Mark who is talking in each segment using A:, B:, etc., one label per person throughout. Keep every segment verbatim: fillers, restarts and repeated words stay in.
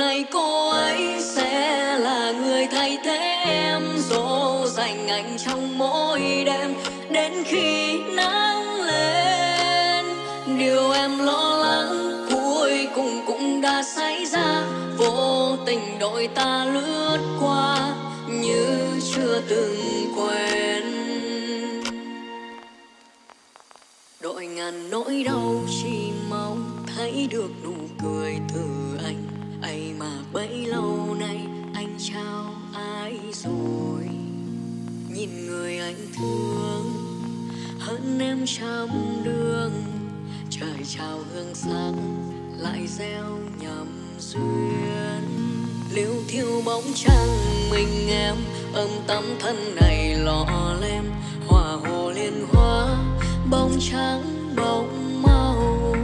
A: nay cô ấy sẽ là người thay thế em, dỗ dành anh trong mỗi đêm đến khi nắng lên. Điều em lo lắng cuối cùng cũng đã xảy ra, vô tình đôi ta lướt qua như chưa từng quen. Đội ngàn nỗi đau chỉ mong thấy được nụ cười từ anh, ấy mà bấy lâu nay anh trao ai rồi. Nhìn người anh thương hơn em trăm đường, trời trao hương sắc lại gieo nhầm duyên. Liêu thiêu bóng trăng mình em, âm tấm thân này lọ lem, hòa hồ liên hoa bóng trắng bóng màu.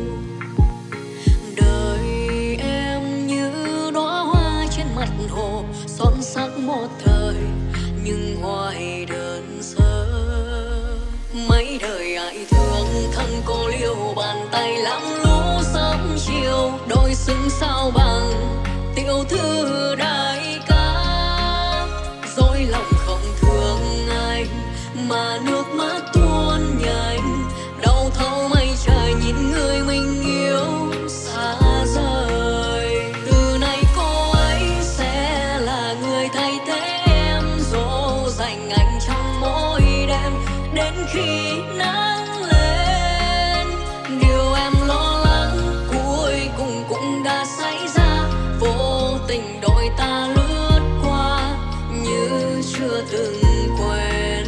A: Đời em như đóa hoa trên mặt hồ, son sắc một thời nhưng hoài đơn sơ. Mấy đời ai thương thân cô liêu, bàn tay lắm lũ sớm chiều, đôi xứng sao bằng tiểu thư đại ca. Dối lòng không thương anh mà nước mắt tuôn nhanh, đau thấu mây trời nhìn người mình yêu xa rời. Từ nay cô ấy sẽ là người thay thế em, dỗ dành anh trong mỗi đêm đến khi nắng lên. Điều em lo lắng cuối cùng cũng đã xảy ra, vô tình đôi ta lướt qua như chưa từng quen.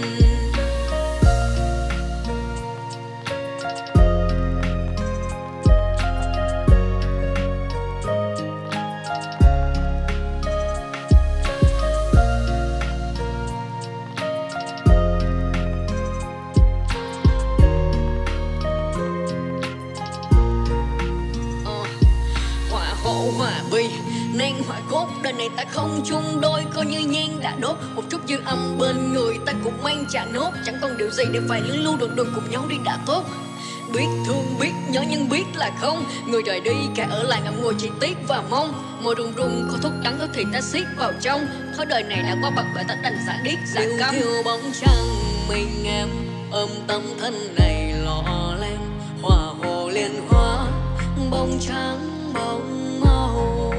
A: Hòa vi nên hòa cốt, đời này ta không chung đôi, coi như nhang đã đốt một chút dư âm bên người ta cũng mang trả nốt. Chẳng còn điều gì để phải lưỡng lưu đường đường cùng nhau đi đã tốt. Biết thương biết nhớ nhưng biết là không, người rời đi cả ở lại ngậm ngùi chỉ tiếc và mong. Môi run run có thuốc đắng thì ta siết vào trong, thôi đời này đã qua bậc bởi ta đành giả điếc giả câm. Thiêu bóng trăng mình em, ôm tâm thân này lọ lem, hòa hồ liên hoa bóng trắng bóng màu.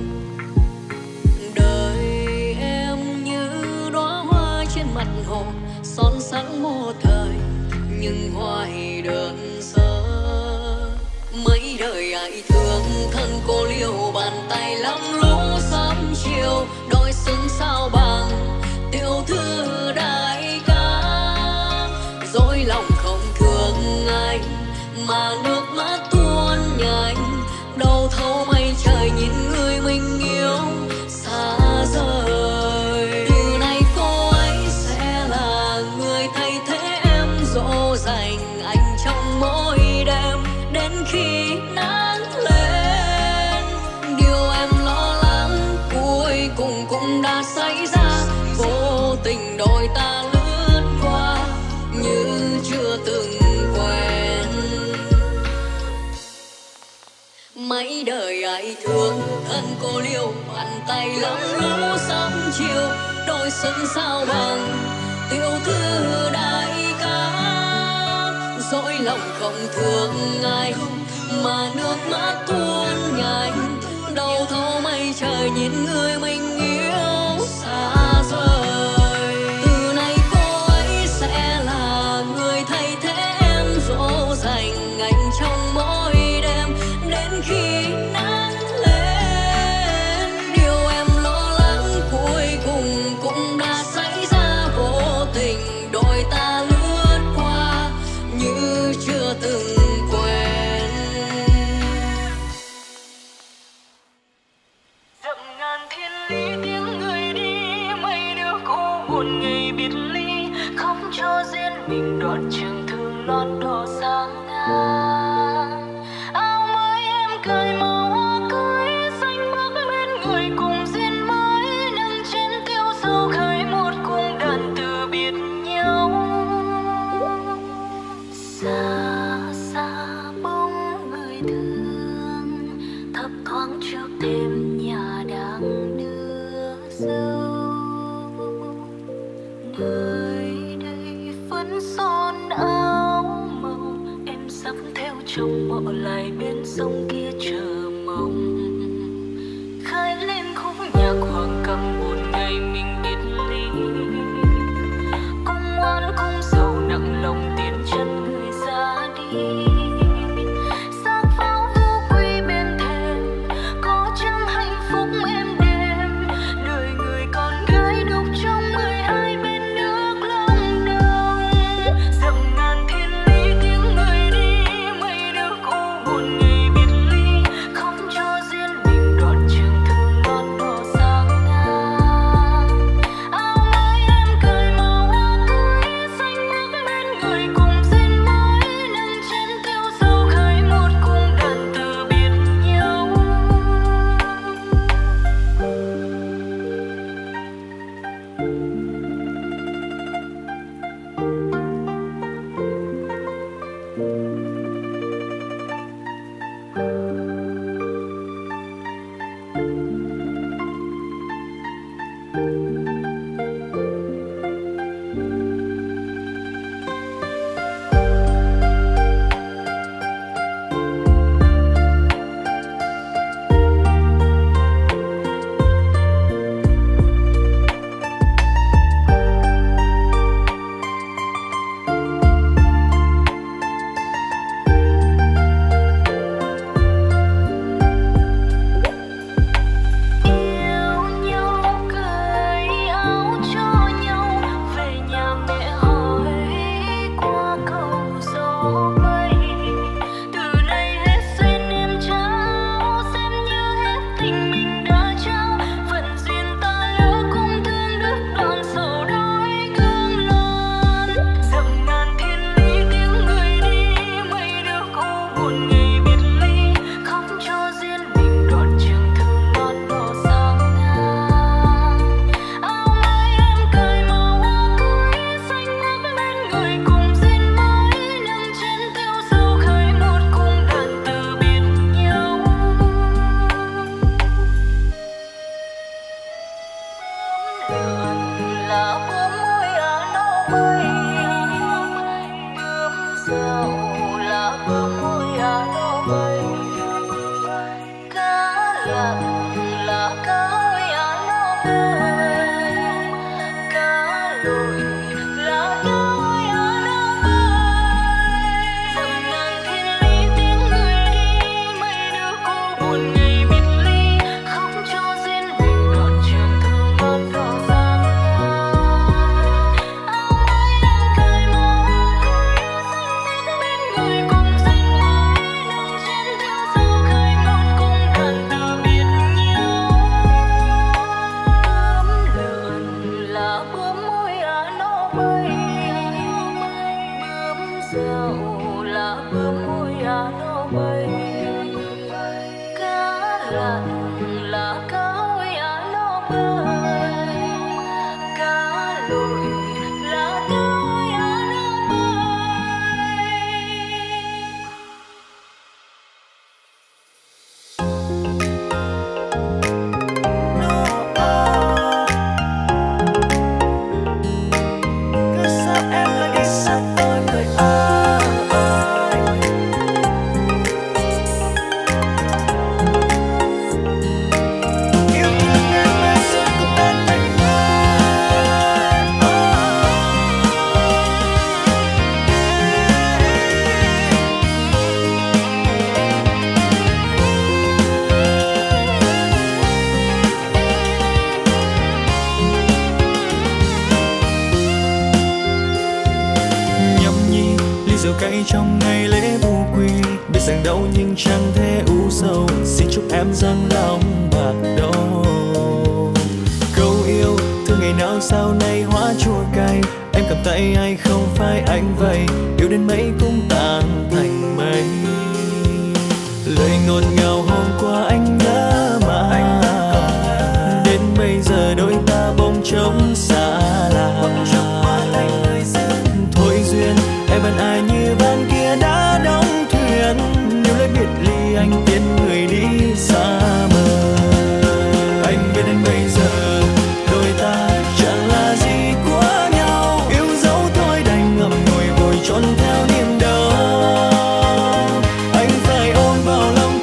A: Đời em như đóa hoa trên mặt hồ, son sắc một thời nhưng hoài đơn sơ. Mấy đời ai thương thân cô liêu, bàn tay lắm lũ sớm chiều, đôi xứng sao bằng tiểu thư đại ca. Dối lòng không thương anh mà nước mắt tuôn nhanh, đau thấu mây trời nhìn người mình yêu xa rời. Từ nay cô ấy sẽ là người thay thế em, dỗ dành anh trong mỗi đêm đến khi nắng lên. Điều em lo lắng cuối cùng cũng đã xảy ra, vô tình đôi ta lướt qua như chưa từng quen. Mấy đời ai thương thân cô liêu, bàn tay lắm lũ sớm chiều, đôi xứng sao bằng tiểu thư đại ca. Dối lòng không thương anh mà nước mắt tuôn nhanh, đau thấu mây trời nhìn người mình yêu xa rời. Từ nay cô ấy sẽ là người thay thế em, dỗ dành anh trong mỗi đêm đến khi nắng lên. Điều em lo lắng cuối cùng cũng đã xảy ra, vô tình đôi ta lướt qua như chưa từng quen.
B: Dặm ngàn thiên lý tiếng người đi, mấy đứa cô buồn ngày biệt ly, khóc cho riêng mình đoạn trường thương lót đỏ sáng ngang. Áo mới em cởi màu hoa cưới, xanh bước bên người cùng duyên mới, nâng trên tiêu sâu khơi một cung đàn từ biệt nhau. Xa xa bóng người thương thấp thoáng trước thềm sông kia chờ mong. Khai lên khúc nhạc hoàng cầm buồn ngày mình biệt ly. Cung oán cung sầu nặng lòng tiền chân người ra đi. Xác pháo vô quy bên thềm, có chăng hạnh phúc êm đềm. Đời người con gái đục trong mười hai bên nước Lâm Đồng. Dặm ngàn thiên lý tiếng người đi, mây đưa cô buồn ngày biệt ly. Khóc cho riêng mình đoạn trường thương non đỏ sáng ngang. Áo mới em cởi màu hoa cưới, xanh mướt bên người cùng xin mới. Nâng chân tiêu dấu khơi một cung đàn từ biệt nhau. Yêu nhau cởi áo cho nhau, về nhà mẹ hỏi qua câu gió mây. Từ nay hết duyên em trao, xem như hết tình mình đã trao. Phận duyên ta lỡ cùng thương đứt đoạn sầu đôi cương lon. Dặm ngàn thiên lý tiếng người đi, mây đưa cô buồn ngày biệt ly. Khóc cho riêng mình đoạn trường thương non đỏ sáng ngang. Áo mới em cởi màu hoa cưới, xanh mướt bên người cùng xin mới. Nâng chân tiêu dấu khơi một cung đàn từ biệt nhau. Lượn là bướm môi á nó bay, bướm dạo là bướm môi á nó bay. Cá lặn là cá ôi á nó bơi, cá lội là cá ôi á nó bơi. Dặm ngàn thiên lý tiếng người đi, mây đưa cô buồn ngày biệt ly. Khóc cho riêng mình đoạn trường thương non đỏ sáng ngang. Áo mới em cởi màu hoa cưới, xanh mướt bên người cùng xin mới. Nâng chân tiêu dấu khơi một cung đàn từ biệt nhau. Bướm lượn là bướm môi á nó bay, bướm dạo là bướm môi á nó bay. Cá lặn là cá ôi á nó bơi, cá lội là cá ôi á nó bơi.
C: Cứ sao em lại đi xa tôi người ơi. Yêu thương em mãi suốt cuộc đời này. Nhâm nhi ly rượu cay trong ngày lễ vu quy, biết rằng đau nhưng chẳng thể u sầu. Xin chúc em rằng lòng bạc đầu. Câu yêu thương ngày nào sau này hóa chua cay. Em cầm tay ai không phải anh vậy. Yêu đến mấy cũng tan thành mây. Lời ngọt ngào hôm qua anh nhớ mà đến bây giờ đôi ta bỗng trống xa lạ. Thôi duyên em vẫn ai như van kia đã đóng thuyền. Nếu lấy biệt ly anh tiến người đi xa mờ. Anh biết đến bây giờ đôi ta chẳng là gì của nhau. Yêu dấu thôi đành ngậm ngùi vội trốn theo niềm đau. Anh phải ôm vào lòng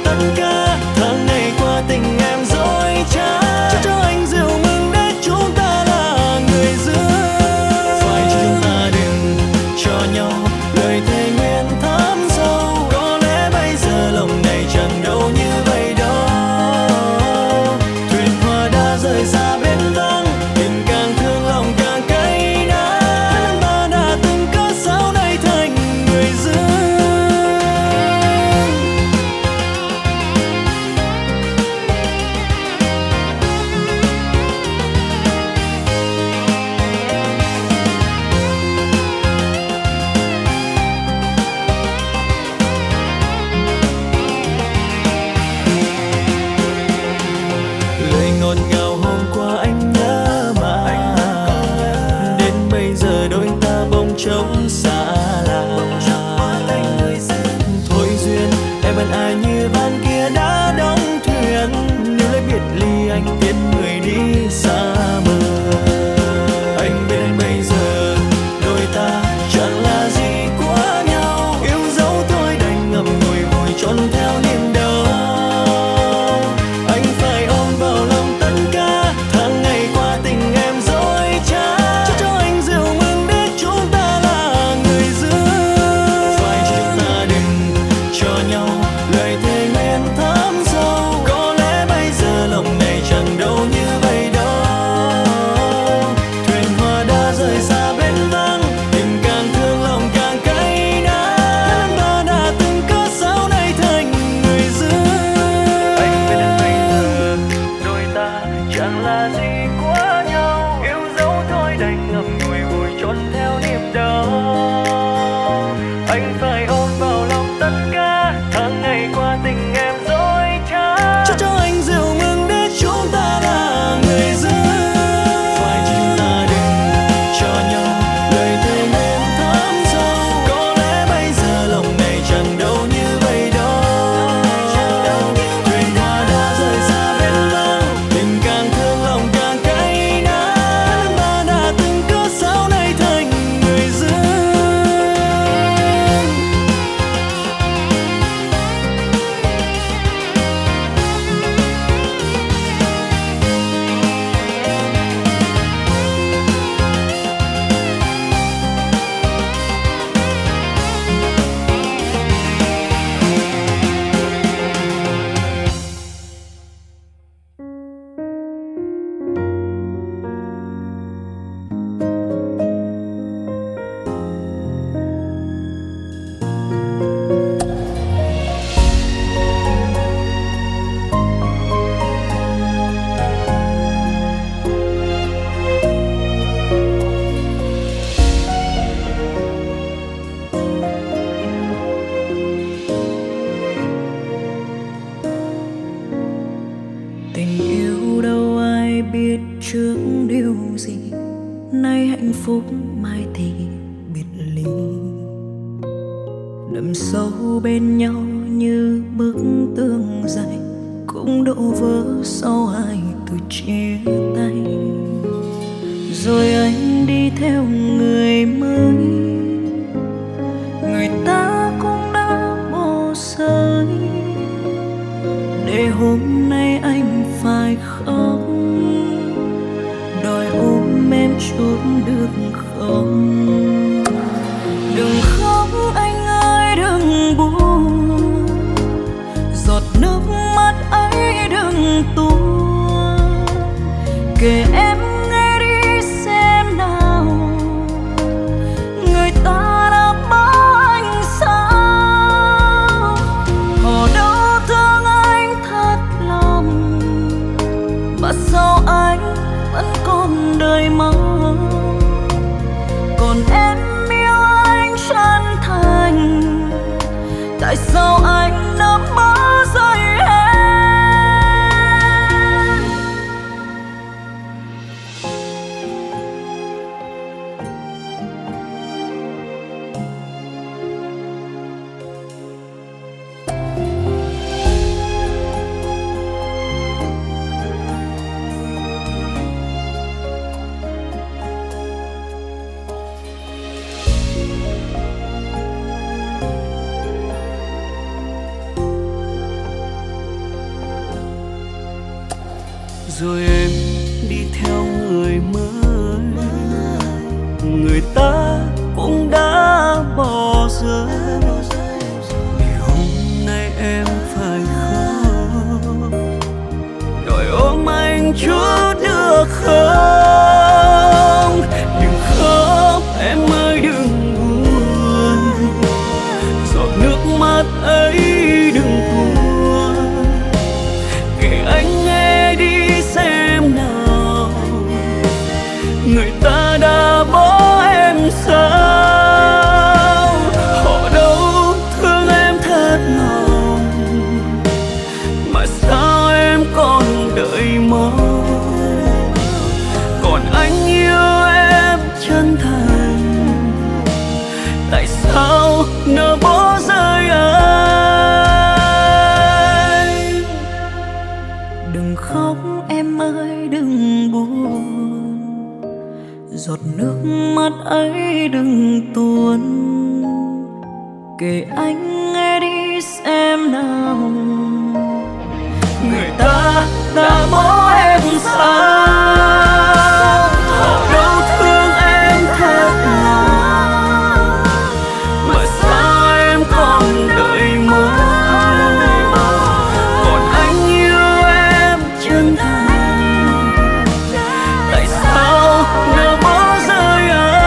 C: làng kia đã đóng thuyền. Nếu lấy biệt ly anh tiễn người đi xa bờ. Anh biết đến bây giờ đôi ta chẳng là gì của nhau, yêu dấu thôi đành ngậm ngùi vùi trốn theo niềm đau. Anh phải ôm vào lòng tất cả tháng ngày qua tình em dối trá. Chúc cho anh rượu mừng biết chúng ta là người giữ. Phải chỉ chúng ta đừng cho nhau lời thề nguyện thắm sâu. Có lẽ bây giờ lòng này chẳng đâu như vậy đâu. Thuyền hoa đã rời xa bến vắng, tình càng thương lòng càng cay đắng. Ta đã từng cớ sao nay thành người giữ. Anh biết đến bây giờ đôi ta chẳng là gì của nhau, yêu dấu thôi đành ngậm ngùi vùi trốn theo niềm đau. Anh phải ôm vào lòng tất cả tháng ngày qua tình em dối trá. Chúc cho anh rượu mừng để chúng ta là người giữ. Phải chỉ chúng ta đừng cho nhau lời thề nguyện thắm sâu. Có lẽ bây giờ lòng này chẳng đâu như vậy đâu. Thuyền hoa đã rời xa bến vắng, tình càng thương lòng càng cay đắng. Ta đã từng cớ sao nay thành người giữ. Tình yêu đâu ai biết trước điều gì, nay hạnh phúc mai thì biệt ly. Đậm sâu bên nhau như bức tường dày, cũng đổ vỡ sau hai từ chia tay. Rồi anh đi theo người mới, người ta cũng đã bỏ rơi. Để hôm nay anh phải khóc, đòi ôm em chút được không? Đừng khóc anh ơi đừng buồn, giọt nước mắt ấy đừng tuôn. Kể em nghe đi xem nào, người ta đã bỏ anh sao? Họ đâu thương anh thật lòng, mà sao anh vẫn còn đời mong. Còn em yêu anh chân thành, tại sao anh đã bỏ rơi em?
D: Rồi em đi theo người mới, người ta cũng đã bỏ rơi. Vì hôm nay em phải khóc, đòi ôm anh chút được không? Đừng khóc em ơi đừng buồn, giọt nước mắt ấy đừng tuôn. Kể anh nghe đi xem nào, người ta đã bỏ em sao? Họ đâu thương em thật lòng, mà sao em còn đợi mong? Còn anh yêu em chân thành, tại sao nỡ bỏ rơi anh? đã bỏ em xa. Họ đâu thương em thật lòng, mà sao em còn đợi mãi. Còn anh yêu em chân thành, tại sao nỡ bỏ rơi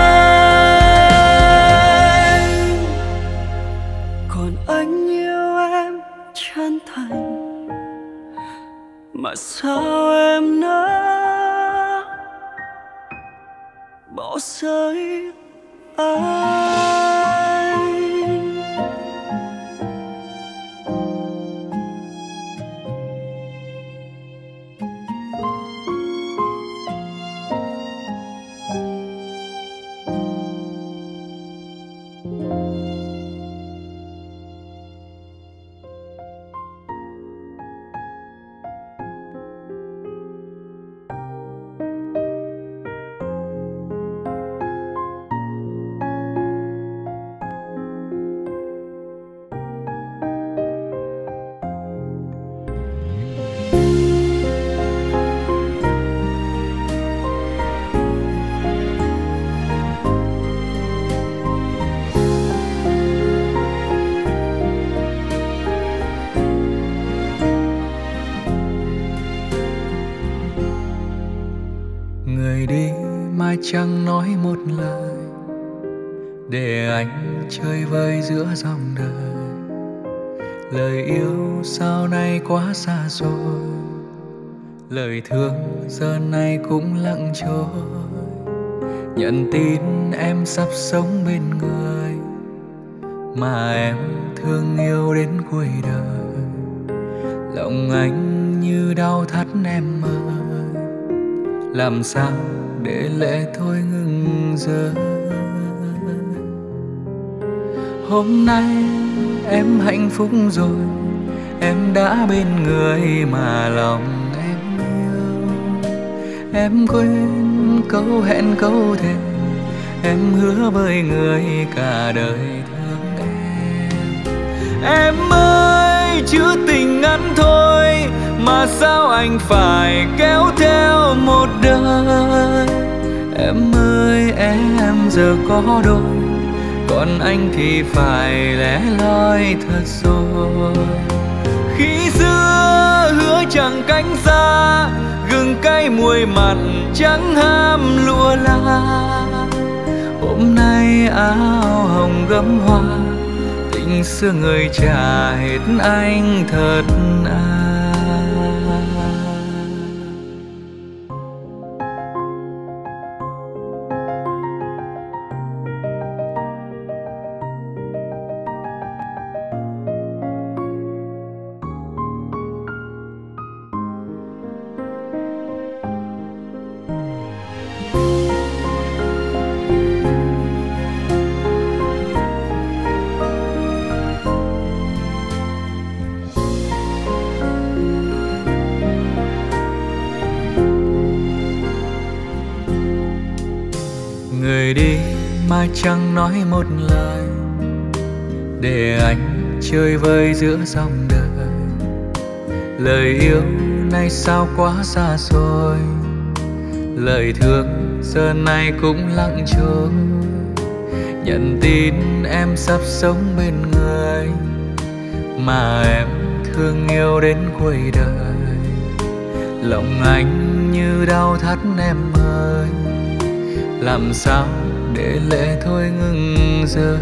D: anh. Còn anh yêu em chân thành, mà sao em nỡ bỏ rơi anh.
C: Người đi mai chẳng nói một lời, để anh chơi vơi giữa dòng đời. Lời yêu sau này quá xa xôi, lời thương giờ này cũng lặng trôi. Nhận tin em sắp sống bên người mà em thương yêu đến cuối đời. Lòng anh như đau thắt em ơi, làm sao để lệ thôi ngừng rơi. Hôm nay em hạnh phúc rồi, em đã bên người mà lòng em yêu. Em quên câu hẹn câu thề, em hứa với người cả đời thương em. Em ơi chữ tình ngắn thôi, mà sao anh phải kéo theo một đời. Em ơi em giờ có đôi, còn anh thì phải lẻ loi thật rồi. Khi xưa hứa chẳng cánh xa, gừng cay muối mặn chẳng ham lụa la. Hôm nay áo hồng gấm hoa, tình xưa người trả hết anh thật à. Người đi mai chẳng nói một lời, để anh chơi vơi giữa dòng đời. Lời yêu nay sao quá xa xôi, lời thương giờ này cũng lặng trôi. Nhận tin em sắp sống bên người mà em thương yêu đến cuối đời. Lòng anh như đau thắt em ơi, làm sao để lệ thôi ngừng rơi.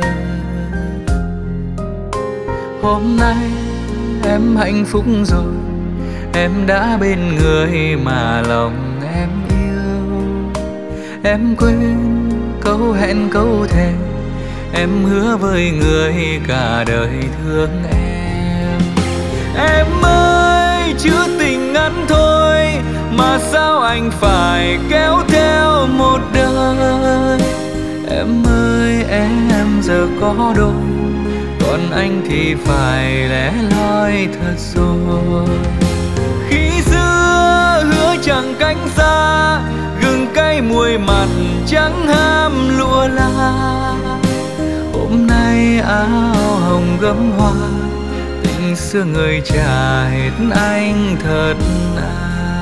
C: Hôm nay em hạnh phúc rồi, em đã bên người mà lòng em yêu. Em quên câu hẹn câu thề, em hứa với người cả đời thương em. Em ơi chữ tình ngắn thôi, mà sao anh phải kéo theo một đời. Em ơi em giờ có đôi, còn anh thì phải lẻ loi thật rồi. Khi xưa hứa chẳng cánh xa, gừng cay muối mặn chẳng ham lụa la. Hôm nay áo hồng gấm hoa, tình tình xưa người trả hết anh thật à.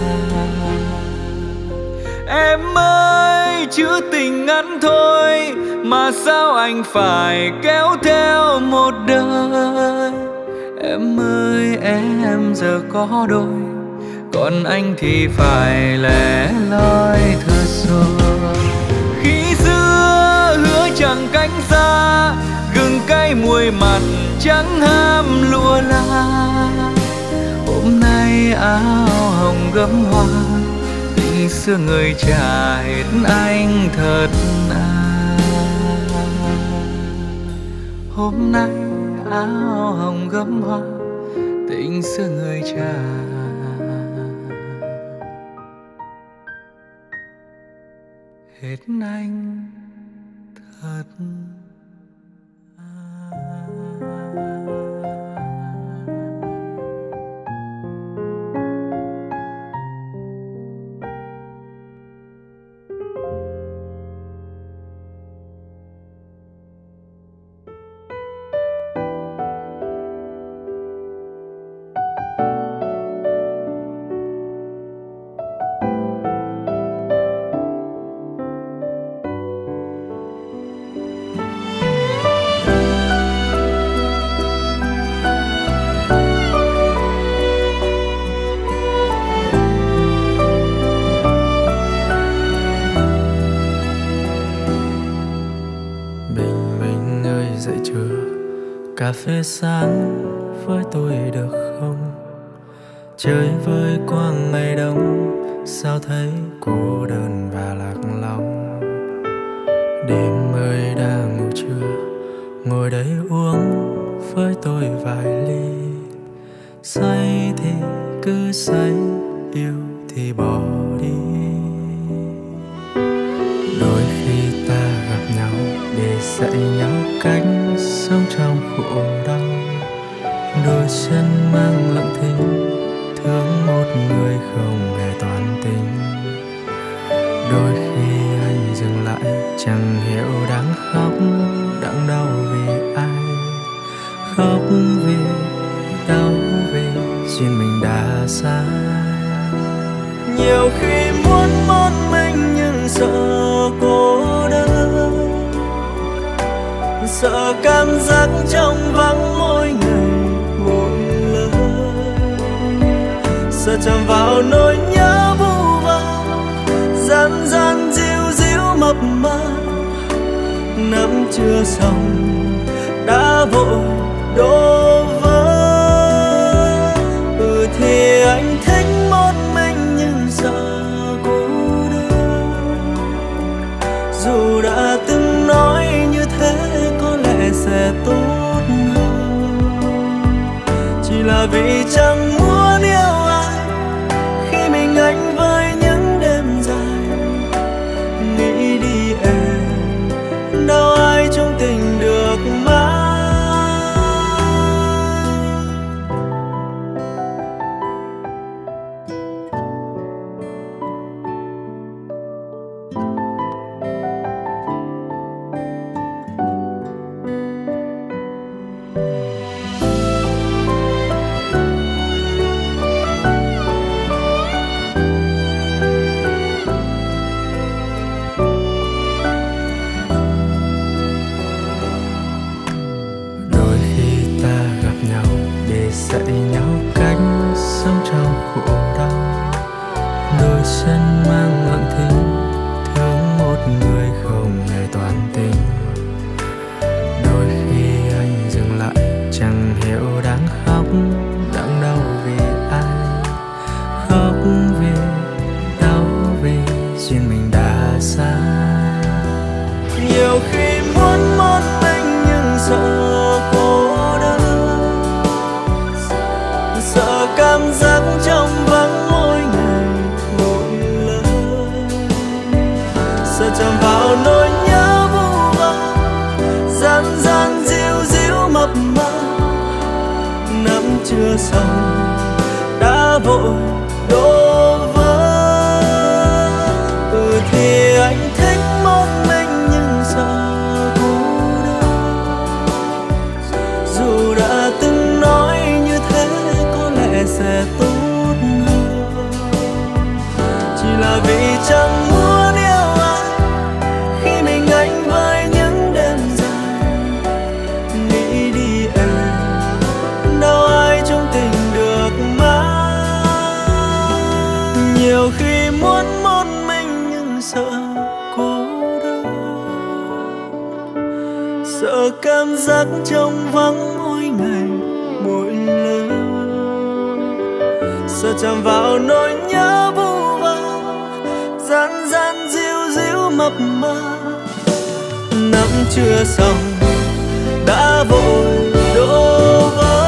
C: Em ơi, chữ tình ngắn thôi mà sao anh phải kéo theo một đời. Em ơi em giờ có đôi, còn anh thì phải lẻ loi thưa rồi. Khi xưa hứa chẳng cánh xa, gừng cay muối mặn chẳng ham lụa la. Hôm nay áo hồng gấm hoa, tình xưa người trả hết anh thật à. Hôm nay áo hồng gấm hoa, tình xưa người trả hết anh thật à.
E: Cà phê sáng với tôi được không? Chơi với quang ngày đông, sao thấy cô đơn và lạc lòng. Đêm ơi đang ngủ trưa, ngồi đây uống với tôi vài ly. Say thì cứ say, yêu thì bỏ đi. Đôi khi ta gặp nhau để dạy nhau cách sống trong khổ đau. Đôi chân mang lặng thinh, thương một người không hề toàn tình. Đôi khi anh dừng lại, chẳng hiểu đáng khóc, đáng đau vì ai. Khóc vì đau vì duyên mình đã xa. Nhiều khi muốn một mình nhưng sợ cô đơn, sợ cảm giác trong vắng mỗi ngày một lần. Sợ chạm vào nỗi nhớ vu vơ, gian gian díu díu mập mờ. Nắm chưa xong đã vội đổ vỡ. Ừ thì anh thích một mình nhưng sợ cô đơn. Dù đã từng nói như thế có lẽ sẽ tốt hơn, chỉ là vì chẳng muốn yêu ai khi mình anh với những đêm dài. Nghĩ đi em, đâu ai trong tình được mãi. Dạy nhau cách sống trong khổ đau. Đôi chân mang lặng thinh, thương một người không hề toàn tình. Đôi khi anh dừng lại, chẳng hiểu đáng khóc, đáng đau vì ai. Khóc vì đau vì duyên mình đã xa. Nhiều khi muốn một mình nhưng sợ cô đơn. Sợ cảm giác trong vắng mỗi ngày một lần. Sợ chạm vào nỗi nhớ vu vơ, gian gian díu díu mập mờ. Nắm chưa xong đã vội đổ vỡ. Ừ thì anh thích một mình nhưng sợ cô đơn. Dù đã từng nói sẽ tốt hơn. Chỉ là vì chẳng muốn yêu ai khi mình anh với những đêm dài. Nghĩ đi em, đâu ai trong tình được mãi. Nhiều khi muốn một mình nhưng sợ cô đơn, sợ cảm giác trống vắng mỗi ngày mỗi lần, sợ chạm vào nỗi nhớ vu vơ gian gian díu díu mập mờ. Nắng chưa xong đã vội đổ vỡ.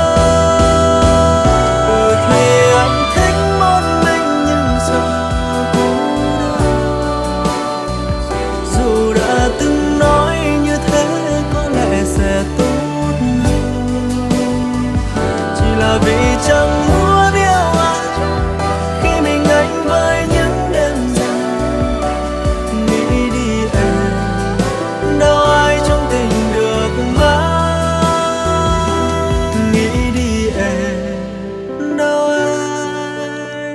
E: Ừ thì anh thích một mình nhưng sợ cô đơn. Dù đã từng nói như thế có lẽ sẽ tốt hơn. Chỉ là vì chẳng muốn yêu ai khi mình anh với những đêm dài. Nghĩ đi em, đâu ai trong tình được mãi. Nghĩ đi em, đâu ai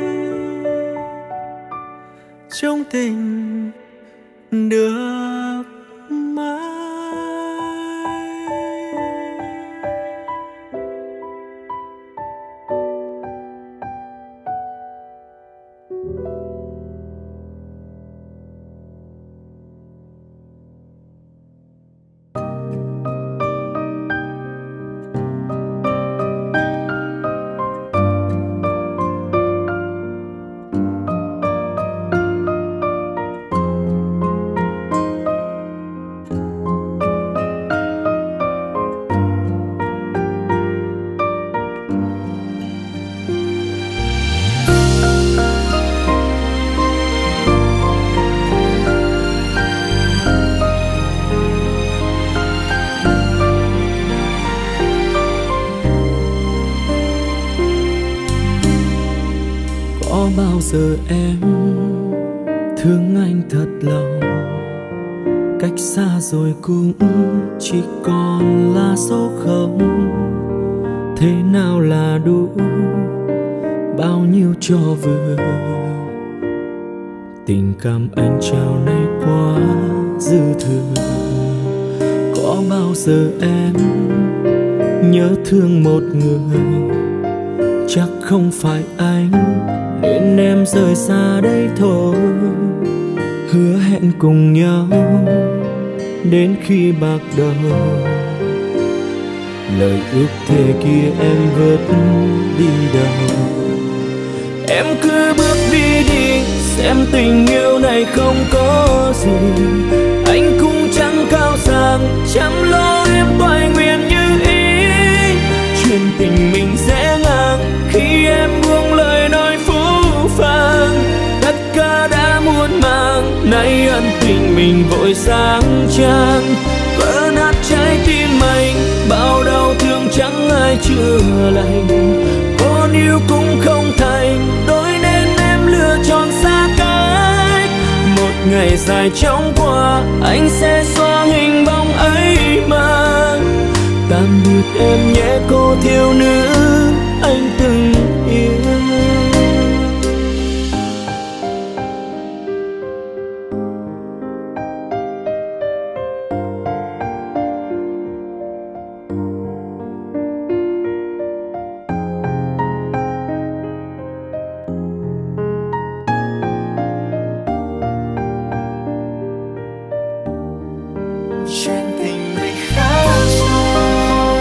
E: trong tình được mãi. Có bao giờ em thương anh thật lòng, cách xa rồi cũng chỉ còn là số không. Thế nào là đủ, bao nhiêu cho vừa. Tình cảm anh trao này quá dư thừa. Có bao giờ em nhớ thương một người, chắc không phải anh nên em rời xa đây thôi. Hứa hẹn cùng nhau đến khi bạc đầu, lời ước thề kia em vớt đi đâu. Em cứ bước đi đi, xem tình yêu này không có gì. Anh cũng chẳng cao sang, chẳng lo em toại nguyện như ý. Chuyện tình mình sẽ ngang khi em buông lời nói phũ phàng. Tất cả đã muộn màng, nay ân tình mình vội sáng trang. Vỡ nát trái tim anh, bao đau thương chẳng ai chữa lành. Con yêu cũng không thành, đôi nên em lựa chọn xa cách. Một ngày dài chóng qua, anh sẽ xóa hình bóng ấy mà. Tạm biệt em nhé cô thiếu nữ anh từng yêu. Chuyện tình mình khá sâu,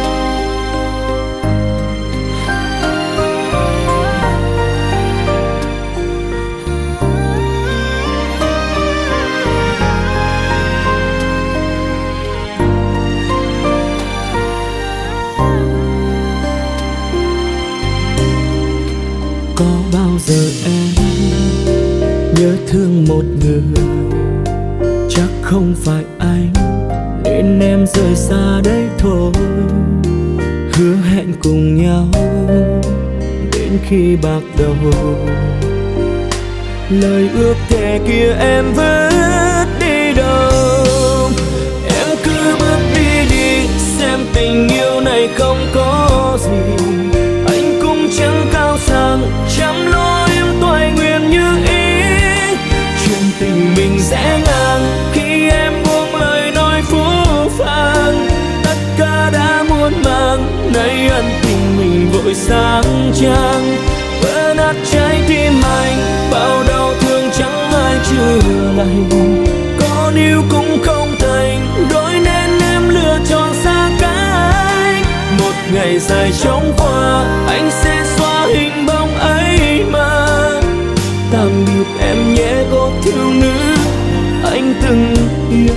E: có bao giờ em nhớ thương một người, chắc không phải anh nên em rời xa đây thôi. Hứa hẹn cùng nhau đến khi bạc đầu, lời ước thề kia em vứt đi đâu. Em cứ bước đi đi, xem tình yêu này không có gì. Anh cũng chẳng cao sang, đành. Có níu cũng không thành đôi nên em lựa chọn xa cách. Một ngày dài trống qua anh sẽ xóa hình bóng ấy mà. Tạm biệt em nhé cô thiếu nữ anh từng yêu.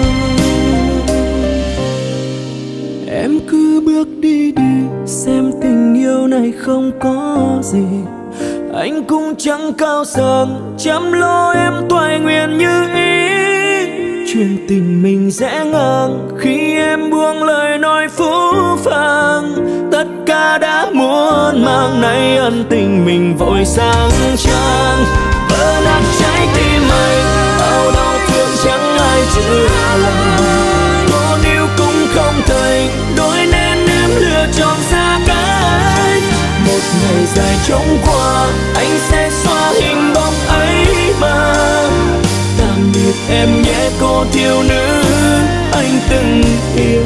E: Em cứ bước đi đi, xem tình yêu này không có gì. Anh cũng chẳng cao sang, chăm lo em toại nguyện như ý. Chuyện tình mình rẽ ngang khi em buông lời nói phũ phàng. Tất cả đã muốn mang nay ân tình mình vội sang trang. Vỡ nát trái tim anh, bao đau thương chẳng ai chữa lành. Cô níu cũng không thành đôi nên em lựa chọn xa cách. Một ngày dài trống qua anh sẽ xóa hình bóng ấy mà. Tạm biệt em nhé cô thiếu nữ anh từng yêu.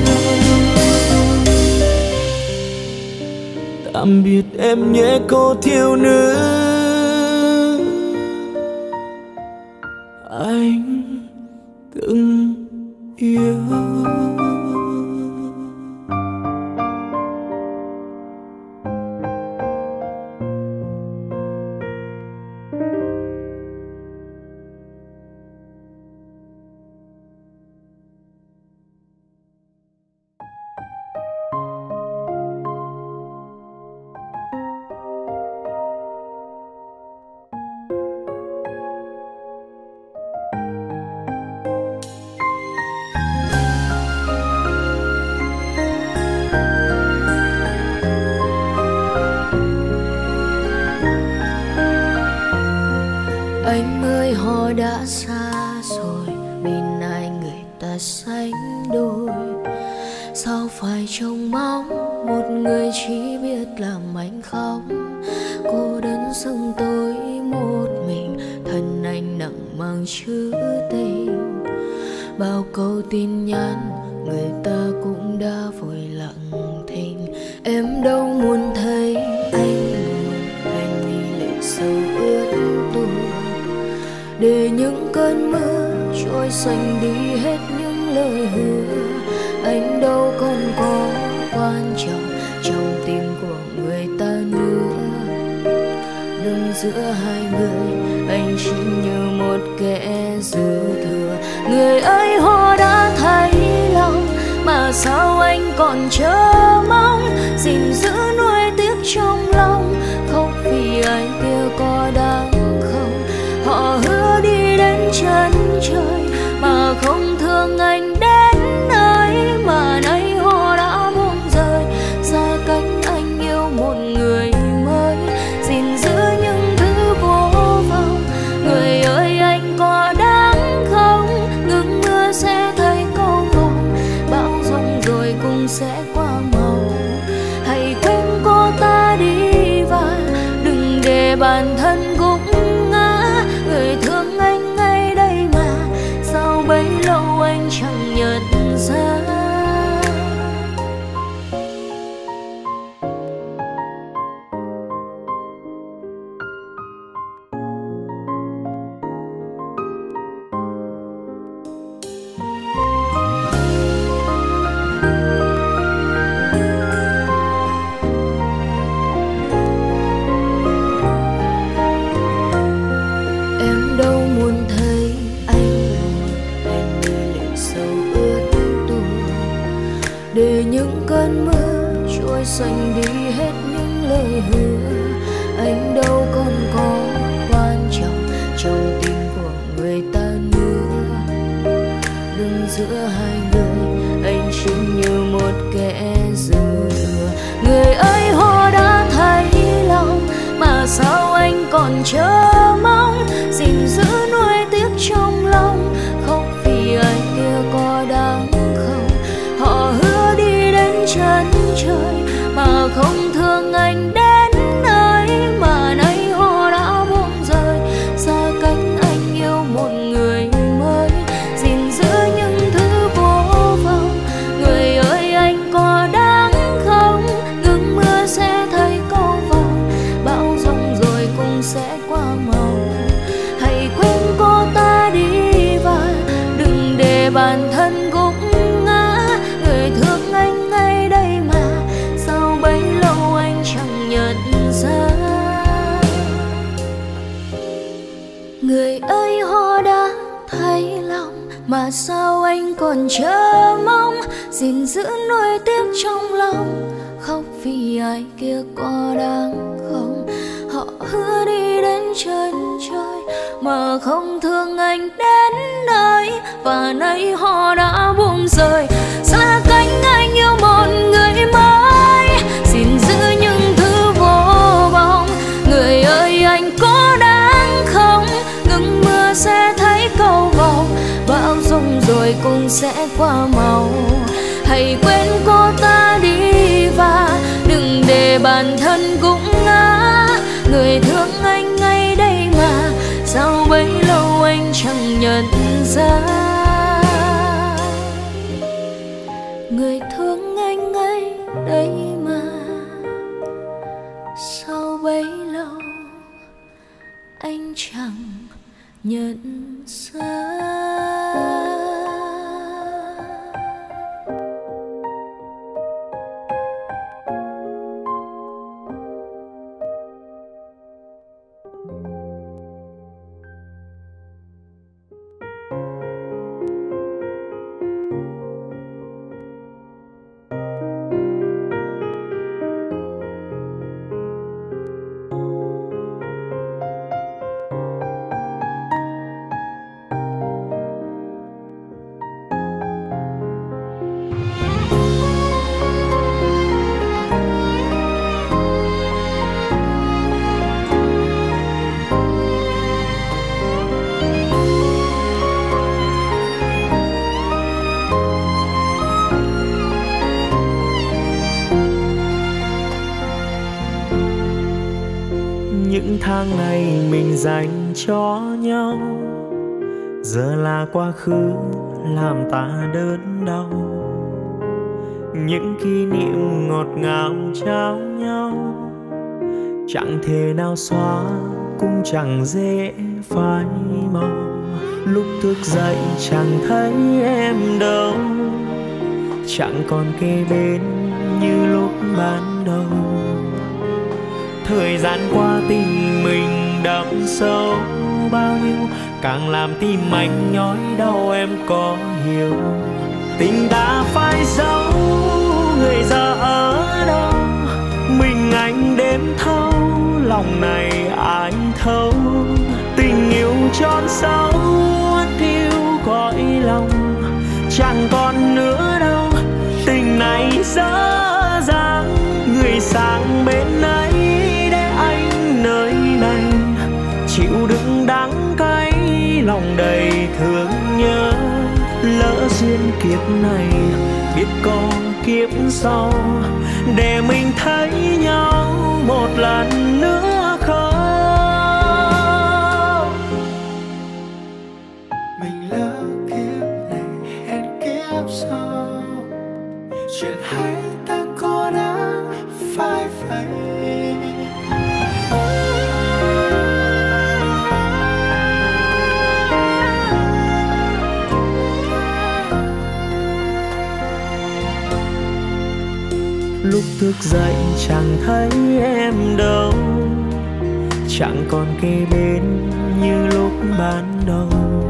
E: Tạm biệt em nhé cô thiếu nữ anh từng yêu.
A: Anh ơi họ đã xa rồi, bên ai người ta sánh đôi. Sao phải trông mong một người chỉ biết làm anh khóc. Cô đơn sông tối một mình, thân anh nặng mang chữ tình. Bao câu tin nhắn người ta cũng đã vội lặng thinh. Em đâu muốn thấy anh buồn, anh mi lệ sâu ướt tuôn. Để những cơn mưa trôi xanh đi hết những lời hứa. Anh đâu còn có quan trọng trong tim của người ta nữa. Đứng giữa hai người anh chỉ như một kẻ dư thừa. Người ấy họ đã thấy lòng mà sao anh còn chờ mong. Gìn giữ nuối tiếc trong lòng, khóc vì ai kia có đáng không. Họ hứa đi đến chân trời mà không thương anh đến nơi. Mà nay họ đã buông rời, xa cách anh yêu một người mới. Gìn giữ những thứ vô vọng, người ơi anh có đáng không. Ngừng mưa sẽ thấy câu vọng, bão giông rồi cũng sẽ qua màu. Hãy quên cô ta đi và đừng để bản thân gục ngã. Người thương anh ngay đây mà sao bấy lâu anh chẳng nhận ra. Em đâu muốn thấy anh buồn, anh như lệ sâu ướt tuôn. Để những cơn mưa trôi xanh đi hết những lời hứa. Anh đâu còn có quan trọng trong tim của người ta nữa. Đứng giữa hai người anh chỉ như một kẻ dư thừa. Người ấy họ đã thấy lòng mà sao anh còn chờ mong. Gìn giữ nuối tiếc trong lòng, khóc vì ai kia có đáng không. Họ hứa đi đến chân trời mà không thương anh đến nơi. Mà nay họ đã buông rời, xa cách anh yêu một người mới. Gìn giữ những thứ vô vọng, người ơi anh có đáng không. Ngừng mưa sẽ thấy câu vọng, bão giông rồi cũng sẽ qua màu. Hãy quên cô ta đi
F: mà sao anh còn chờ mong, gìn giữ nuối tiếc trong lòng. Khóc vì ai kia có đáng không? Họ hứa đi đến chân trời mà không thương anh đến nơi, và nay họ đã buông rời xa cánh anh yêu một người mới. Xin giữ những thứ vô vọng, người ơi anh có đáng không? Ngừng mưa sẽ thấy cầu vồng, bão rông rồi cũng sẽ qua màu. Hãy quên cô ta đi và đừng để bản thân cũng ngã. Người thương anh ngay đây mà sao bấy lâu anh chẳng nhận ra. Người thương anh ngay đây mà sao bấy lâu anh chẳng nhận ra.
C: Những tháng ngày mình dành cho nhau giờ là quá khứ làm ta đớn đau. Những kỷ niệm ngọt ngào trao nhau chẳng thể nào xóa, cũng chẳng dễ phai màu. Lúc thức dậy chẳng thấy em đâu, chẳng còn kề bên như lúc ban đầu. Thời gian qua tình mình đậm sâu bao nhiêu, càng làm tim anh nhói đau em có hiểu. Tình đã phai dấu, người giờ ở đâu? Mình anh đếm thâu, lòng này ai thấu. Tình yêu tròn sâu, thiếu cõi lòng, chẳng còn nữa đâu. Tình này dở dang, người sang bên ấy để anh nơi này chịu đựng đắng cay, lòng đầy thương nhớ. Lỡ duyên kiếp này biết có kiếp sau, để mình thấy nhau một lần nữa không?
E: Mình lỡ kiếp này hẹn kiếp sau, chuyện hay ta có đã phai phai.
C: Lúc thức dậy chẳng thấy em đâu, chẳng còn kề bên như lúc ban đầu.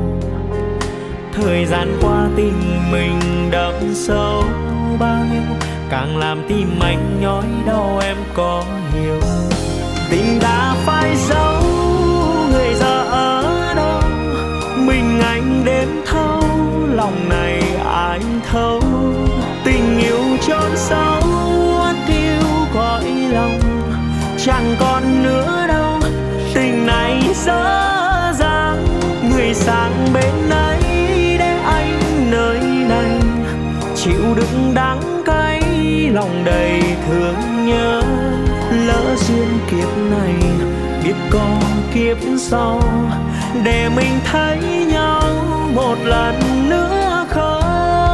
C: Thời gian qua tình mình đậm sâu bao nhiêu, càng làm tim anh nhói đau em có hiểu. Tình đã phai dấu, người giờ ở đâu? Mình anh đếm thâu, lòng này ai thấu. Tình yêu trốn sâu, thiếu cõi lòng, chẳng còn nữa đâu. Tình này dở dang, người sang bên ấy để anh nơi này chịu đựng đắng cay, lòng đầy thương nhớ. Lỡ duyên kiếp này biết có kiếp sau, để mình thấy nhau một lần nữa không?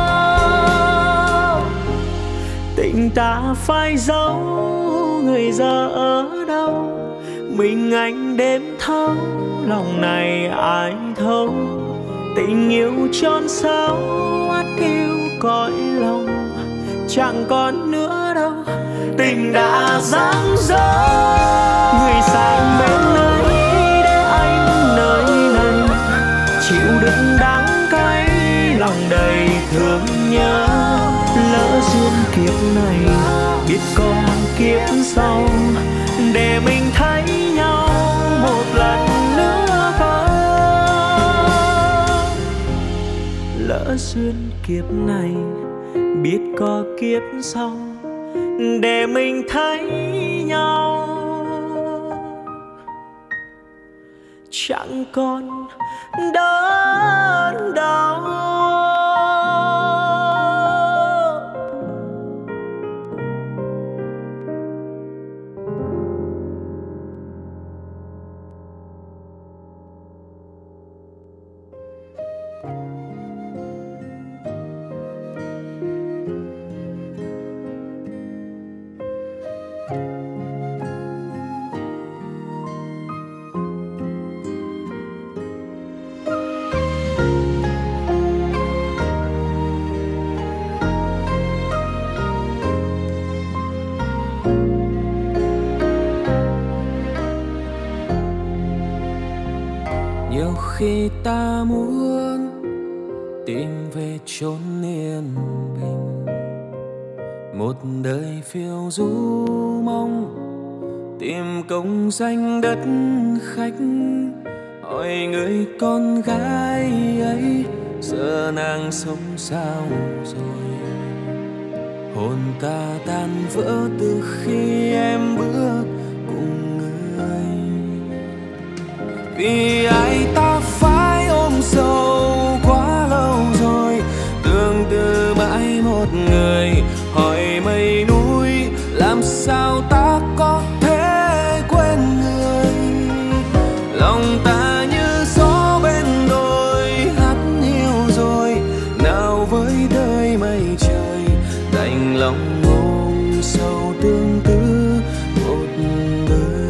C: Tình ta phai dấu, người giờ ở đâu? Mình anh đếm thâu, lòng này ai thấu. Tình yêu tròn sâu, thiếu cõi lòng, chẳng còn nữa đâu. Tình đã giăng dở, người sang bên ấy để anh nơi này chịu đựng đắng cay,
E: duyên kiếp này, biết có kiếp sau để mình thấy nhau. Chẳng còn đớn đau.
C: Nhiều khi ta muốn tìm về chốn yên bình, một đời phiêu du mong tìm công danh đất khách. Hỏi người con gái ấy giờ nàng sống sao rồi, hồn ta tan vỡ từ khi em bước cùng người. Vì ai ta phải ôm sâu quá lâu rồi, tương tư mãi một người. Hỏi mây núi làm sao ta có thể quên người. Lòng ta như gió bên đồi hát nhiều rồi, nào với đời mây trời đành lòng ôm sâu tương tư một đời.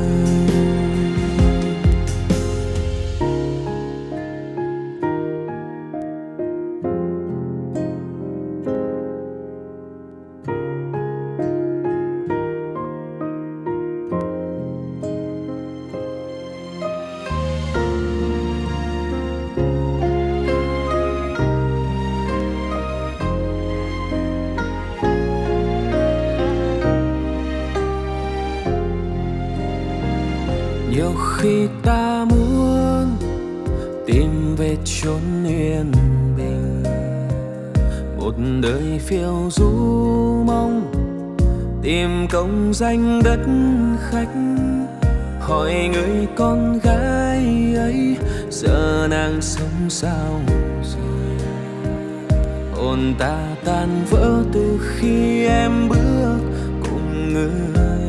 C: Nhiều khi ta muốn tìm về chốn yên bình, một đời phiêu du mong tìm công danh đất khách. Hỏi người con gái ấy giờ nàng sống sao rồi, hồn ta tan vỡ từ khi em bước cùng người.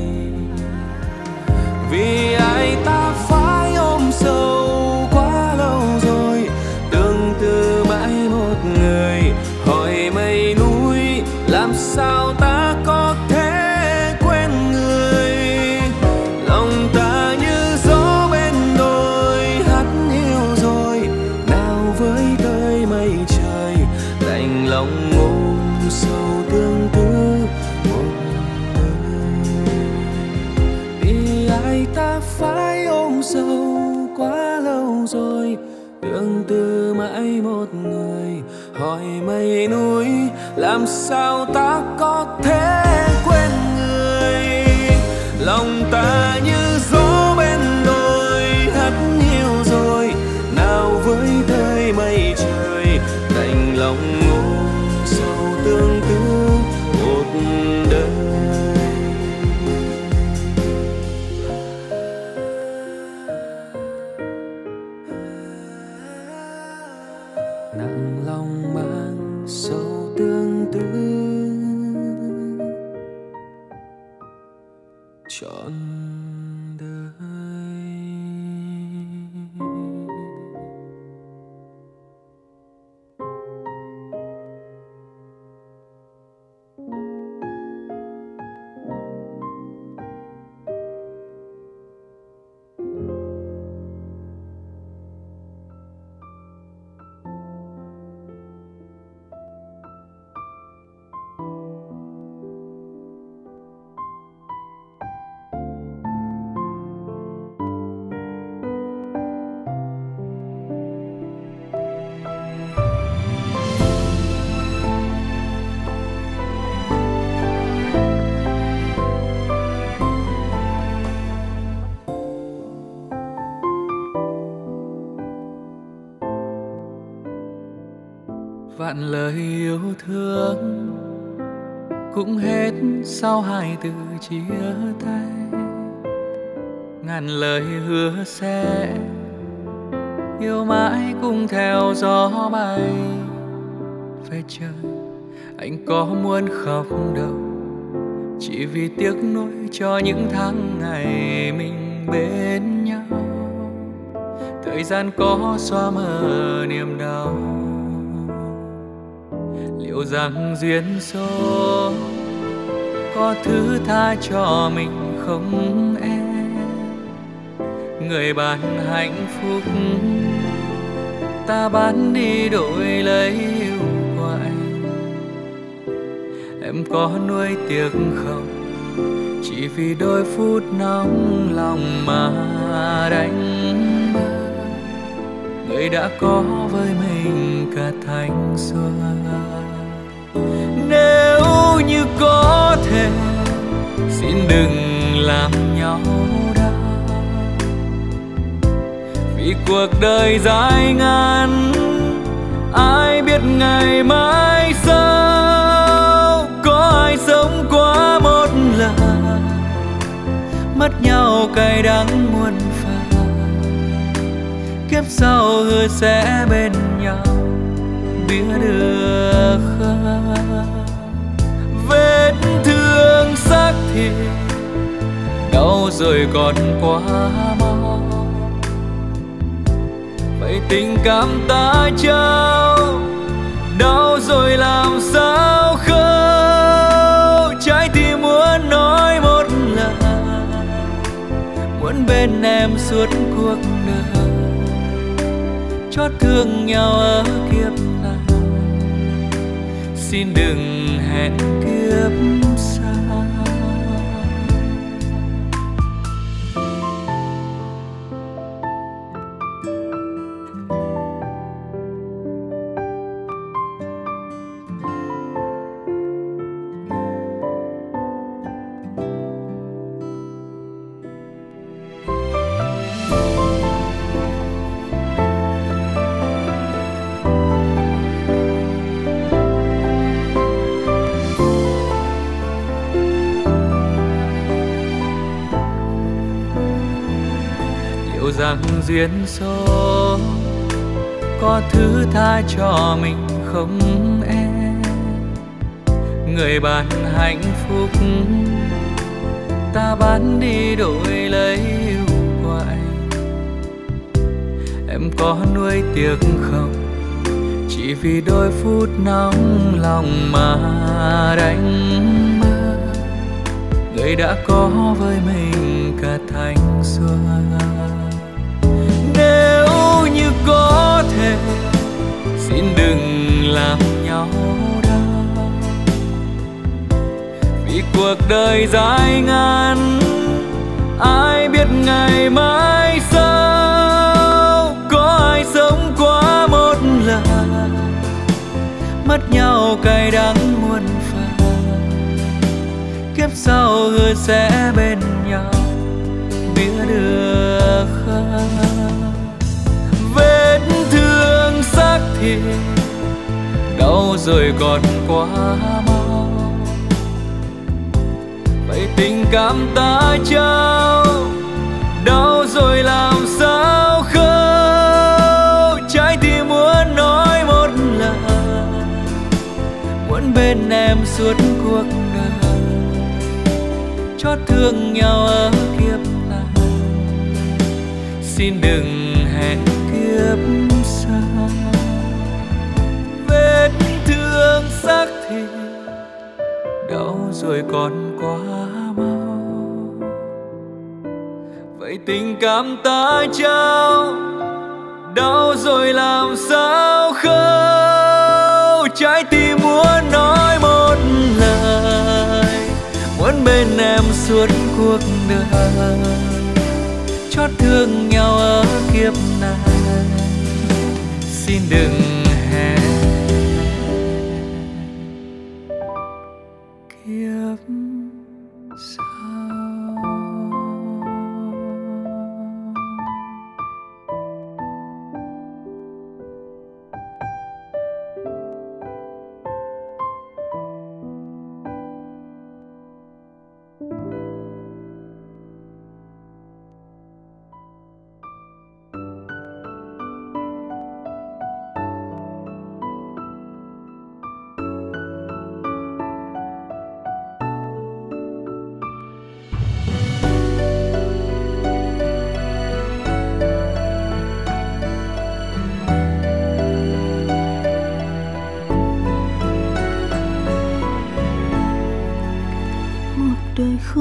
C: Vì ai ta phải ôm sâu quá lâu rồi, tương tư mãi một người. Hỏi mây núi làm sao ta có thể quên người. Lòng ta như gió bên đồi hát nhiều rồi, nào với đời mây trời đành lòng ôm sâu tương tư một đời. Vì ai ta phải ôm sâu quá lâu rồi, tương tư mãi một người. Hỏi mây núi làm sao ta có thể quên người. Lòng ta như gió bên đồi hát nhiều rồi, nào với đời mây trời đành lòng ôm sâu tương tư một đời. Nặng lòng mang sâu tương tư trọn vạn lời yêu thương cũng hết sau hai từ chia tay. Ngàn lời hứa sẽ yêu mãi cùng theo gió bay về trời. Anh có muốn khóc đâu, chỉ vì tiếc nuối cho những tháng ngày mình bên nhau. Thời gian có xóa mờ niềm đau, liệu rằng duyên số có thứ tha cho mình không em? Người bán hạnh phúc ta bán đi đổi lấy yêu của anh. Em có nuối tiếc không, chỉ vì đôi phút nóng lòng mà đánh mất người đã có với mình cả thanh xuân. Nếu như có thể xin đừng làm nhau đau, vì cuộc đời dài ngắn ai biết ngày mai sau. Có ai sống quá một lần, mất nhau cay đắng muôn phần. Kiếp sau hứa sẽ bên nhau, biết được không? Vết thương xác thịt đau rồi còn quá mau, vậy tình cảm ta trao đau rồi làm sao khâu. Trái tim muốn nói một lần, muốn bên em suốt cuộc đời, chót thương nhau ở kiếp này, xin đừng hẹn kiếp sau. Rằng duyên số có thứ tha cho mình không em? Người bán hạnh phúc ta bán đi đổi lấy yêu của anh. Em có nuối tiếc không, chỉ vì đôi phút nóng lòng mà đánh mất người đã có với mình cả thanh xuân. Nếu như có thể xin đừng làm nhau đau, vì cuộc đời dài ngắn ai biết ngày mai sau. Có ai sống quá một lần, mất nhau cay đắng muôn phần. Kiếp sau hứa sẽ bên nhau, biết được không? Vết thương xác thịt đau rồi còn quá mau, vậy tình cảm ta trao đau rồi làm sao khâu. Trái tim muốn nói một lần, muốn bên em suốt cuộc đời, chót thương nhau ở kiếp này, xin đừng hẹn kiếp sau. Vết thương xác thịt đau rồi còn quá mau, vậy tình cảm ta trao đau rồi làm sao khâu. Trái tim muốn nói một lời, muốn bên em suốt cuộc đời, chót thương nhau ở kiếp này, xin đừng hẹn kiếp sau.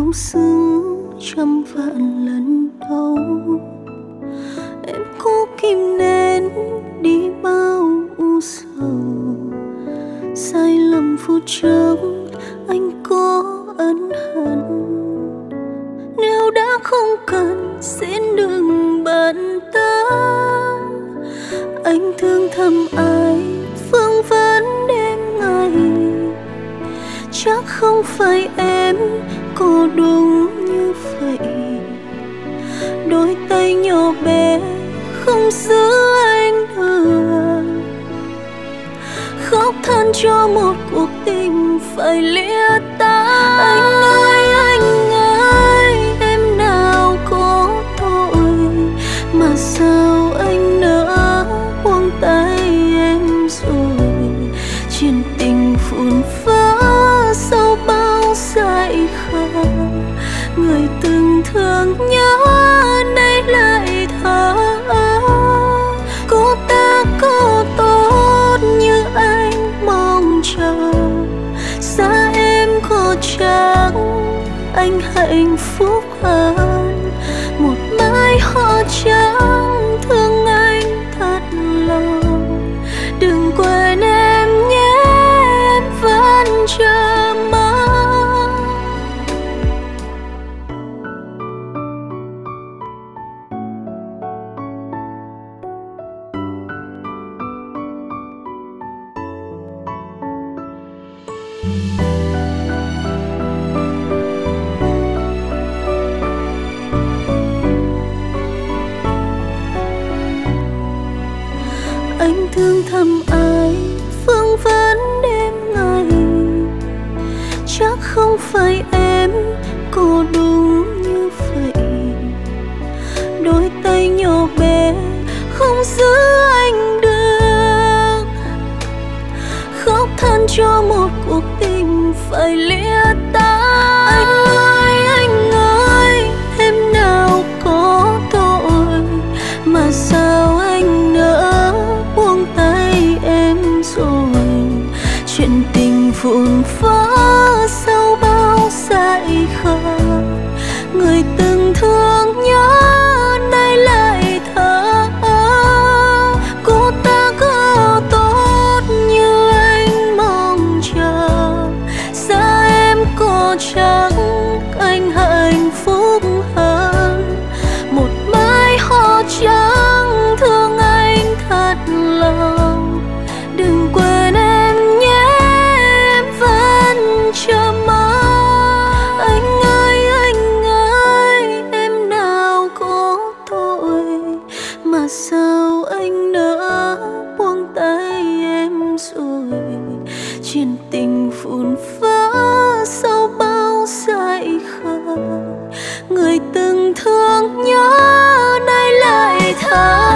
G: không xứng trăm vạn lần đâu. Em cố kìm nén đi bao u sầu, sai lầm phút trước anh có ân hận. Nếu đã không cần xin đừng bận tâm. Anh thương thầm ai phương vấn đêm ngày, chắc không phải em có đúng như vậy. Đôi tay nhỏ bé không giữ anh được, khóc than cho một cuộc tình phải lìa tán. Anh ơi anh ơi, em nào có tội mà sao anh nỡ buông tay em rồi. Chuyện tình phun phá sau bao dại khờ, người từng thương nhớ nay lại thở. Cô ta có tốt như anh mong chờ, xa em có chắc anh hạnh phúc hơn. Một mái hoa trắng thương anh thật lòng, đừng quên em nhé, em vẫn chờ mong. Anh thương thầm ai phương vấn đêm ngày, chắc không phải em có đúng như vậy. Đôi tay nhỏ bé không giữ anh được, khóc than cho một cuộc tình phải lìa tán. Anh ơi anh ơi, em nào có tội mà sao anh nỡ buông tay em rồi. Chuyện tình vụn vỡ sau bao dại khờ, người từng thương nhớ nay lại thở. Cô ta có tốt như anh mong chờ, xa em có chắc anh hạnh phúc hơn. Một mái hoa trắng thương anh thật lòng, đừng quên em nhé, em vẫn chờ mong. Anh ơi anh ơi, em nào có tội mà sao anh nỡ buông tay em rồi. Chuyện tình phun phá sau bao dại khờ, người từng thương nhớ nay lại thở.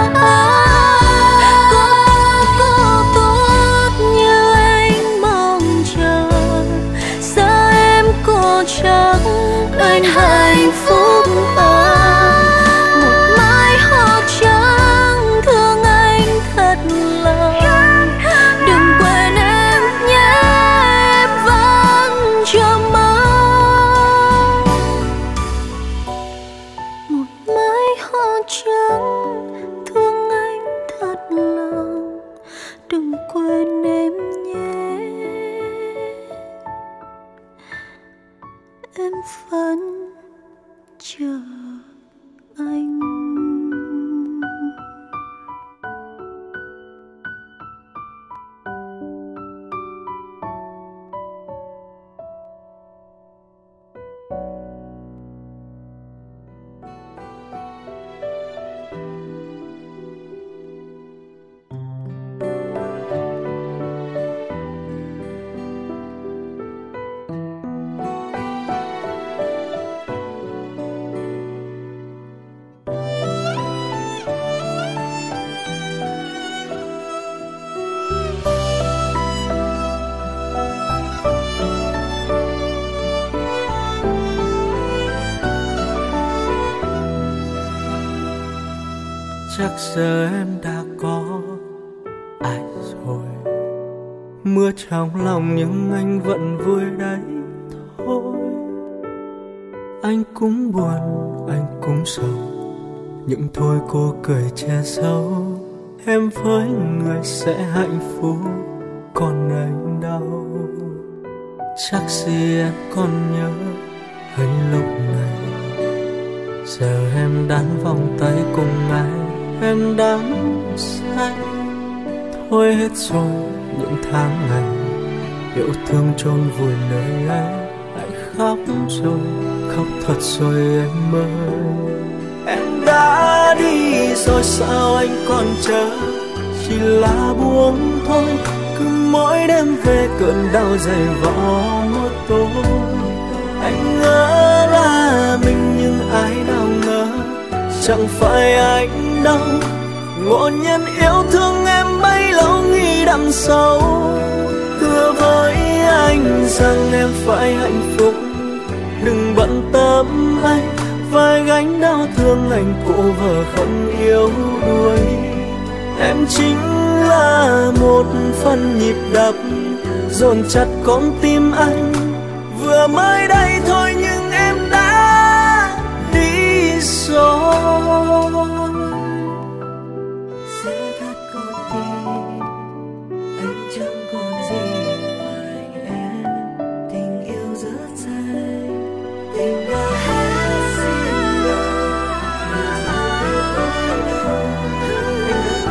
G: Có tốt như anh mong chờ, xa em có chắc anh hạnh phúc hơn. Một mái hoa trắng thương anh thật lòng, đừng quên em nhé, em vẫn chờ mong. Một mái hoa trắng thương anh thật lòng, đừng quên em nhé, em vẫn chờ anh.
E: Chắc giờ em đã có ai rồi, mưa trong lòng nhưng anh vẫn vui đấy thôi. Anh cũng buồn, anh cũng sầu, nhưng thôi cô cười che giấu. Em với người sẽ hạnh phúc, còn anh đau. Chắc gì em còn nhớ hay lúc này giờ em đắn vòng tay cùng ai, em đắm say. Thôi hết rồi những tháng ngày yêu thương chôn vùi nơi ấy. Anh khóc rồi, khóc thật rồi em ơi. Em đã đi rồi sao anh còn chờ, chỉ là buông thôi. Cứ mỗi đêm về cơn đau dày vò một tối. Anh ngỡ là mình nhưng ai nào ngờ chẳng phải anh đâu. Ngộ nhân yêu thương em bấy lâu nghĩ đằng sau. Hứa với anh rằng em phải hạnh phúc, đừng bận tâm anh. Vai gánh đau thương anh cô vợ không yêu đuổi. Em chính là một phần nhịp đập dồn chặt con tim anh. Vừa mới đây thôi nhưng em đã đi rồi.
D: Sẽ thật con tim anh chẳng còn gì ngoài em. Tình yêu rất dài, tình đã hết xin lỗi. Mà yêu thương bao lâu anh đã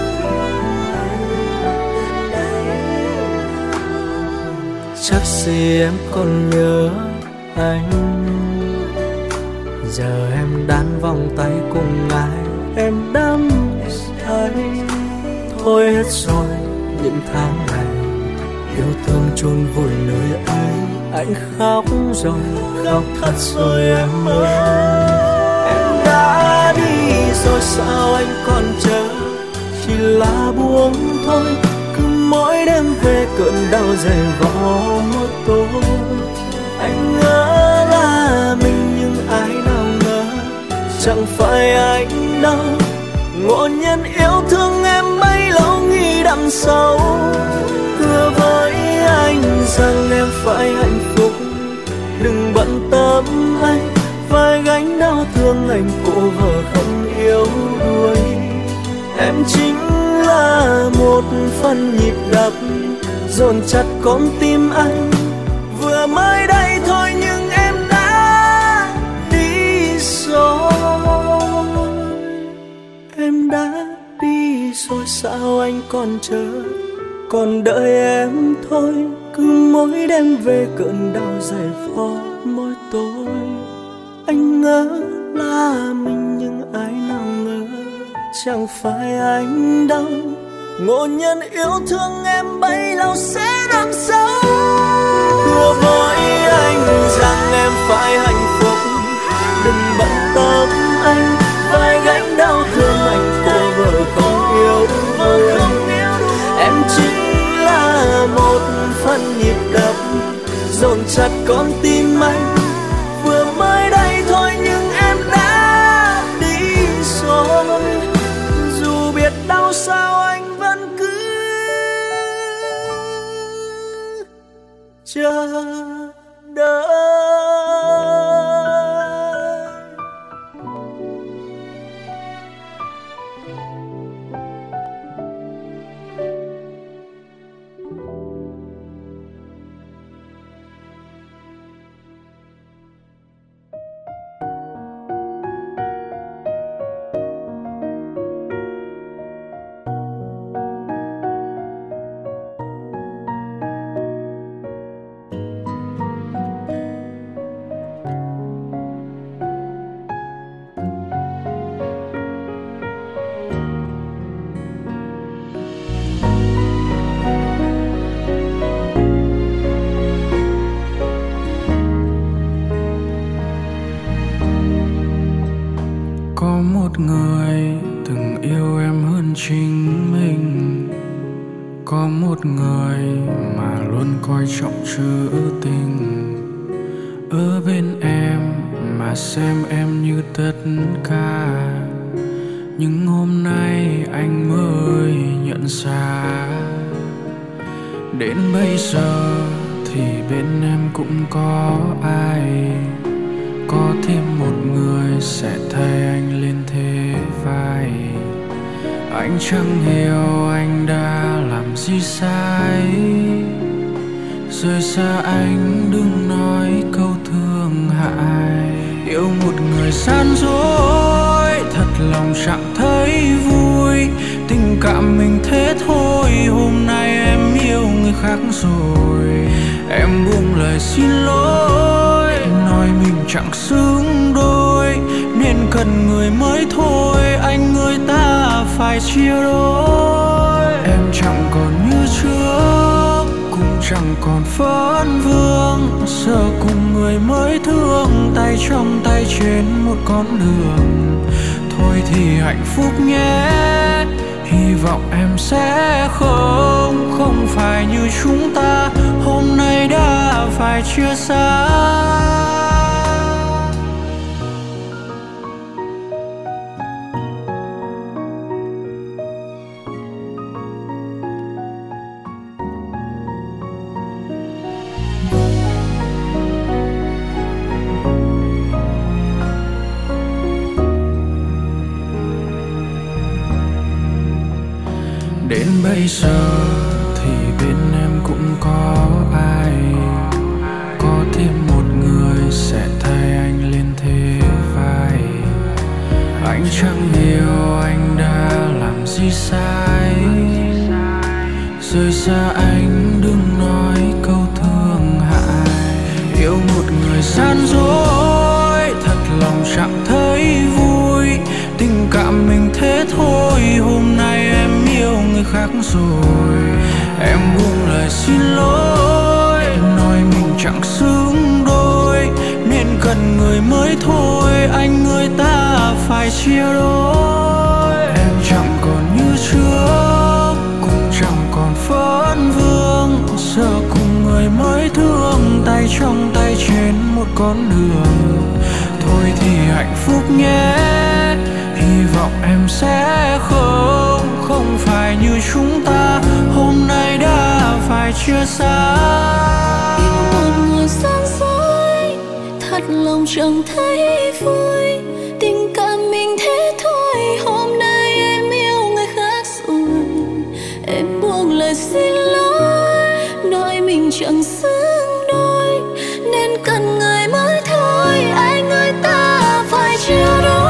D: từng yêu em.
E: Chắc gì em còn nhớ anh, giờ em đan vòng tay cùng ai, em đắm say. Thôi hết rồi những tháng ngày yêu thương chôn vùi nơi ấy. Anh khóc rồi, khóc thật rồi em ơi. Em đã đi rồi sao anh còn chờ, chỉ là buông thôi. Cứ mỗi đêm về cơn đau dày vò một tối. Anh ngỡ là mình nhưng ai nào ngờ chẳng phải anh đâu. Ngộ nhân yêu thương em bấy lâu nghĩ đằng sau. Hứa với anh rằng em phải hạnh phúc, đừng bận tâm anh. Vai gánh đau thương anh cô vợ không yêu đuổi. Em chính là một phần nhịp đập dồn chặt con tim anh. Vừa mới đây thôi nhưng em đã đi rồi. Em đã đi rồi sao anh còn chờ, còn đợi em thôi. Cứ mỗi đêm về cơn đau dày vò mỗi tối. Anh ngỡ là mình nhưng ai nào ngờ chẳng phải anh đâu. Ngộ nhân yêu thương em bấy lâu sẽ đắm sâu. Hứa với anh rằng em phải hạnh phúc, đừng bận tâm anh. Vai gánh đau thương anh cô vợ không yêu đuổi. Em chính là một phần nhịp đập dồn chặt con tim anh. Vừa mới đây thôi nhưng em đã đi rồi. Dù biết đau sao anh vẫn cứ chờ đợi.
C: một người từng yêu em hơn chính mình, có một người mà luôn coi trọng trữ tình. Ở bên em mà xem em như tất cả, nhưng hôm nay anh mới nhận ra, đến bây giờ thì bên em cũng có ai, có thêm một người sẽ thay anh lên thế vai. Anh chẳng hiểu anh đã làm gì sai, rời xa anh đừng nói câu thương hại. Yêu một người gian dối, thật lòng chẳng thấy vui. Tình cảm mình thế thôi, hôm nay em yêu người khác rồi. Em buông lời xin lỗi, nói mình chẳng xứng đôi, nên cần người mới thôi, anh người ta phải chia đôi. Em chẳng còn như trước, cũng chẳng còn phấn vương, giờ cùng người mới thương, tay trong tay trên một con đường. Thôi thì hạnh phúc nhé, hy vọng em sẽ không, không phải như chúng ta hôm nay đã phải chia xa. Đến bây giờ thì bên em cũng có ai, có thêm một người sẽ thay anh lên thế vai. Anh chẳng hiểu anh đã làm gì sai, rời xa anh đừng nói câu thương hại. Yêu một người gian dối, thật lòng chẳng thấy vui. Tình cảm mình thế thôi, hôm nay em yêu người khác rồi. Em buông lời xin lỗi, nói mình chẳng xứng đôi, nên cần người mới thôi, anh người ta phải chia đôi. Em chẳng còn như trước, cũng chẳng còn phấn vương, giờ cùng người mới thương, tay trong tay trên một con đường. Thôi thì hạnh phúc nhé, hy vọng em sẽ không, không phải như chúng ta hôm nay đã phải chia xa.
G: Yêu một người gian dối, thật lòng chẳng thấy vui. Tình cảm mình thế thôi, hôm nay em yêu người khác rồi. Em buông lời xin lỗi, nói mình chẳng xứng đôi, nên cần người mới thôi, anh người ta phải chia đôi.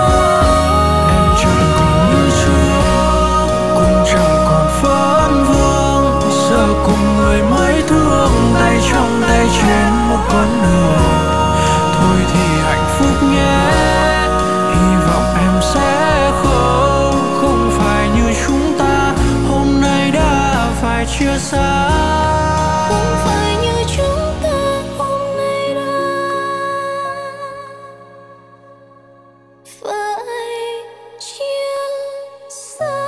C: Trong tay trên một con đường. Thôi thì hạnh phúc nhé, hy vọng em sẽ không, không phải như chúng ta hôm nay đã phải chia xa.
G: Không phải như chúng ta hôm nay đã phải chia xa.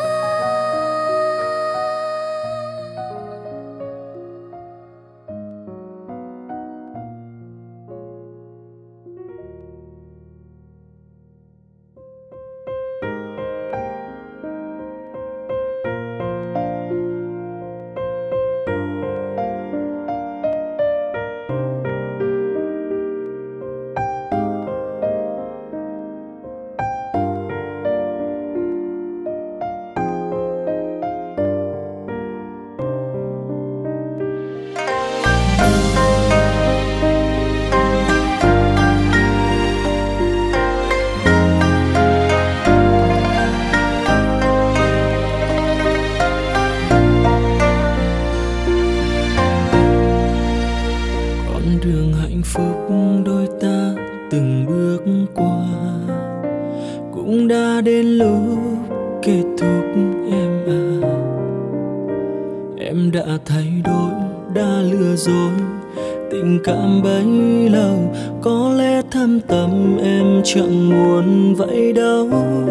E: Thay đổi đã lừa dối tình cảm bấy lâu, có lẽ thâm tâm em chẳng muốn vậy đâu.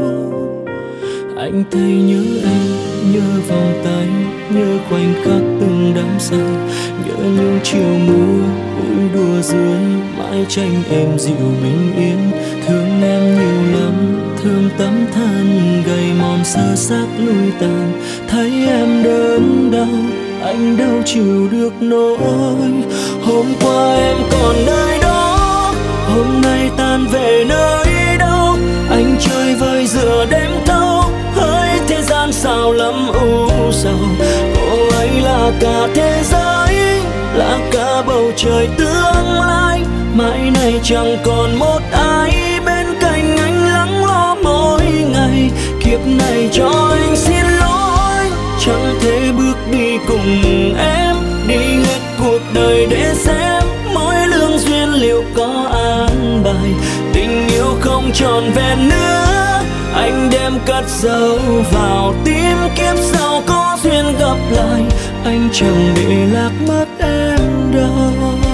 E: Anh thấy nhớ em, nhớ vòng tay, nhớ khoảnh khắc từng đắm say, nhớ những chiều mưa vui đùa dưới mái tranh em dịu bình yên. Thương em nhiều lắm, thương tấm thân gầy mòn sơ xác lui tàn, thấy em đớn đau anh đâu chịu được nỗi. Hôm qua em còn nơi đó, hôm nay tan về nơi đâu, anh chơi vơi giữa đêm thâu, hỡi thế gian sao lắm u sầu. Cô ấy là cả thế giới, là cả bầu trời tương lai, mãi này chẳng còn một ai bên cạnh anh lắng lo mỗi ngày. Kiếp này cho anh xin lỗi, chẳng thể bước đi cùng em, đi hết cuộc đời để xem mỗi lương duyên liệu có an bài. Tình yêu không tròn vẹn nữa, anh đem cất dấu vào tim, kiếp sau có duyên gặp lại, anh chẳng để lạc mất em đâu.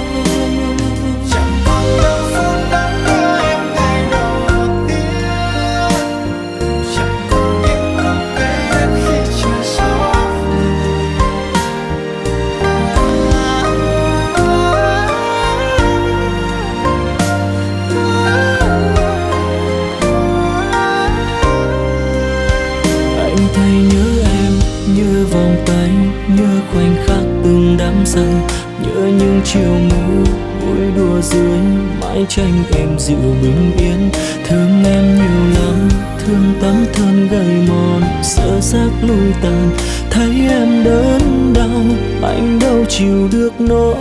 E: Khoảnh khắc từng đám say, nhớ những chiều mưa vui đùa dưới mái tranh em dịu bình yên. Thương em nhiều lắm, thương tấm thân gầy mòn, sợ xác lui tàn, thấy em đớn đau, anh đâu chịu được nỗi.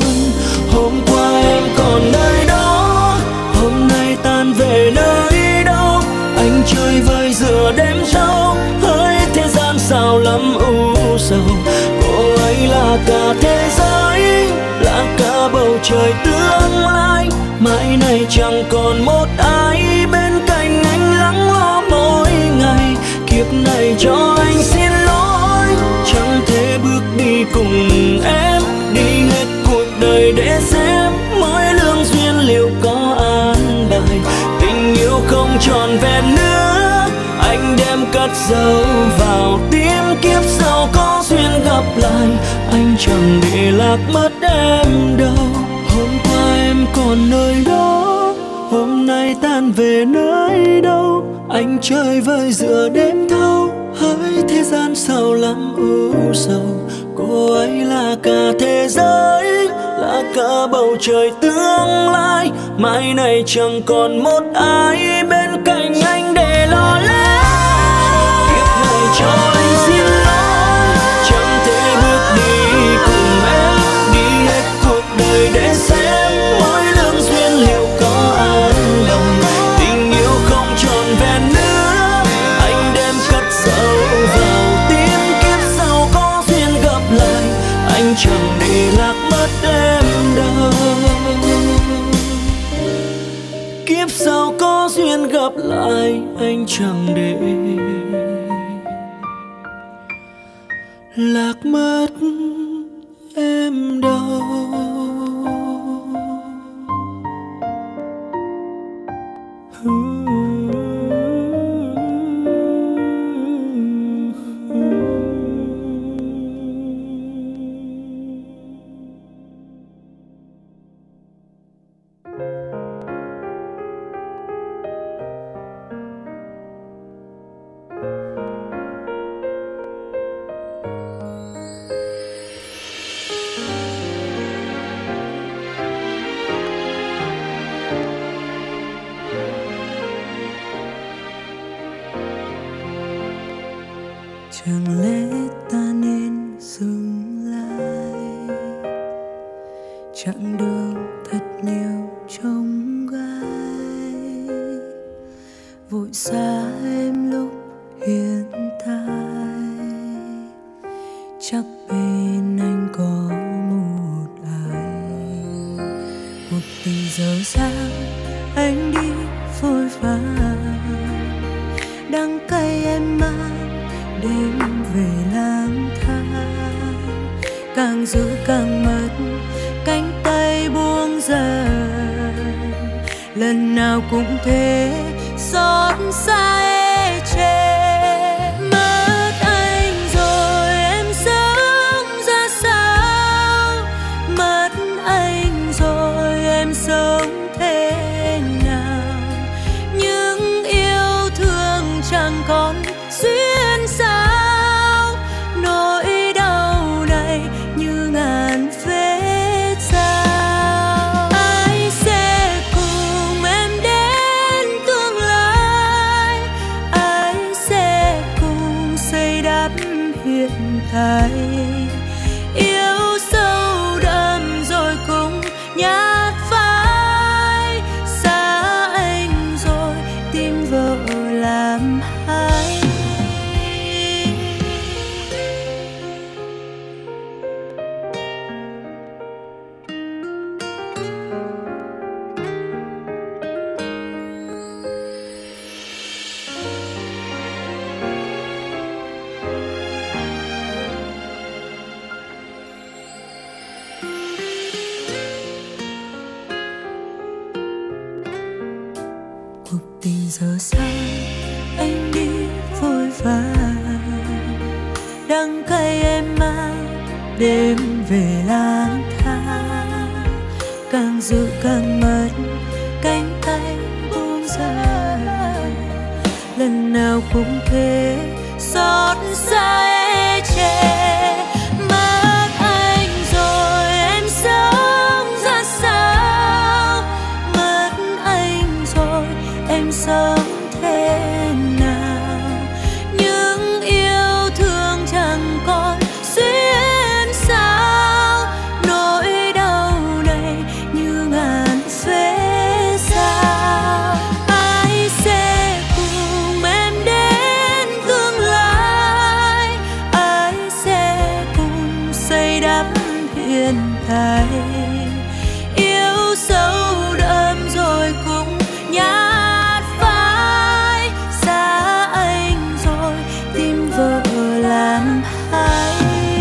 E: Hôm qua em còn nơi đó, hôm nay tan về nơi đâu, anh chơi vơi giữa đêm thâu, hỡi thế gian sao lắm u sầu. Cô ấy là cả thế giới, là cả bầu trời tương lai, mãi này chẳng còn một ai bên cạnh anh lắng lo mỗi ngày. Kiếp này cho anh xin lỗi, chẳng thể bước đi cùng em, đi hết cuộc đời để xem mỗi lương duyên liệu có an bài. Tình yêu không tròn vẹn nữa, anh đem cất dấu vào tim, kiếp sau có duyên gặp lại, anh chẳng để lạc mất em đâu. Hôm qua em còn nơi đó, hôm nay tan về nơi đâu, anh chơi vơi giữa đêm thâu, hỡi thế gian sao lắm u sầu. Cô ấy là cả thế giới, là cả bầu trời tương lai, mãi này chẳng còn một ai bên cạnh anh để lo lắng. Kiếp này cho anh xin lỗi, chẳng thể bước đi cùng em, đi hết cuộc đời để xem mỗi lương duyên liệu có an lòng. Tình yêu không tròn vẹn nữa, anh đem cất dấu vào tim, kiếp sau có duyên gặp lại, anh chẳng để lạc mất em đâu. Kiếp sau có duyên gặp lại, anh chẳng để lạc mất em đâu.
D: Chẳng lẽ ta nên dừng lại, chặng đường thật nhiều trông gai, vội xa em lúc hiện tại, chắc bên anh có một ai. Một tình dở dang anh đi vội vàng, đắng cay em mang đêm về lang thang, càng giữ càng mất cánh tay buông dần, lần nào cũng thế xót xa ê chề. Mất anh rồi em sống ra sao, mất anh rồi em sống thế nào, những yêu thương chẳng còn duyên sao, nỗi đau này như ngàn vết dao. Ai sẽ cùng
E: hiện tại. Yêu sâu đậm rồi cũng nhạt phai, xa anh rồi tìm vợ làm hai. Cuộc tình giờ xa, anh đi vội vàng, đắng cay em mang đêm về lang thang, càng giữ càng mất cánh tay buông ra, lần nào cũng thế xót xa ê chề. Mất anh rồi em sống ra sao, mất anh rồi em sống thế nào, những yêu thương chẳng còn xuyên sao, nỗi đau này như ngàn vết dao. Ai sẽ cùng em đến tương lai, ai sẽ cùng xây đắp hiện tại. Yêu sâu đậm rồi cũng nhạt phai, xa anh rồi tìm vợ làm hai.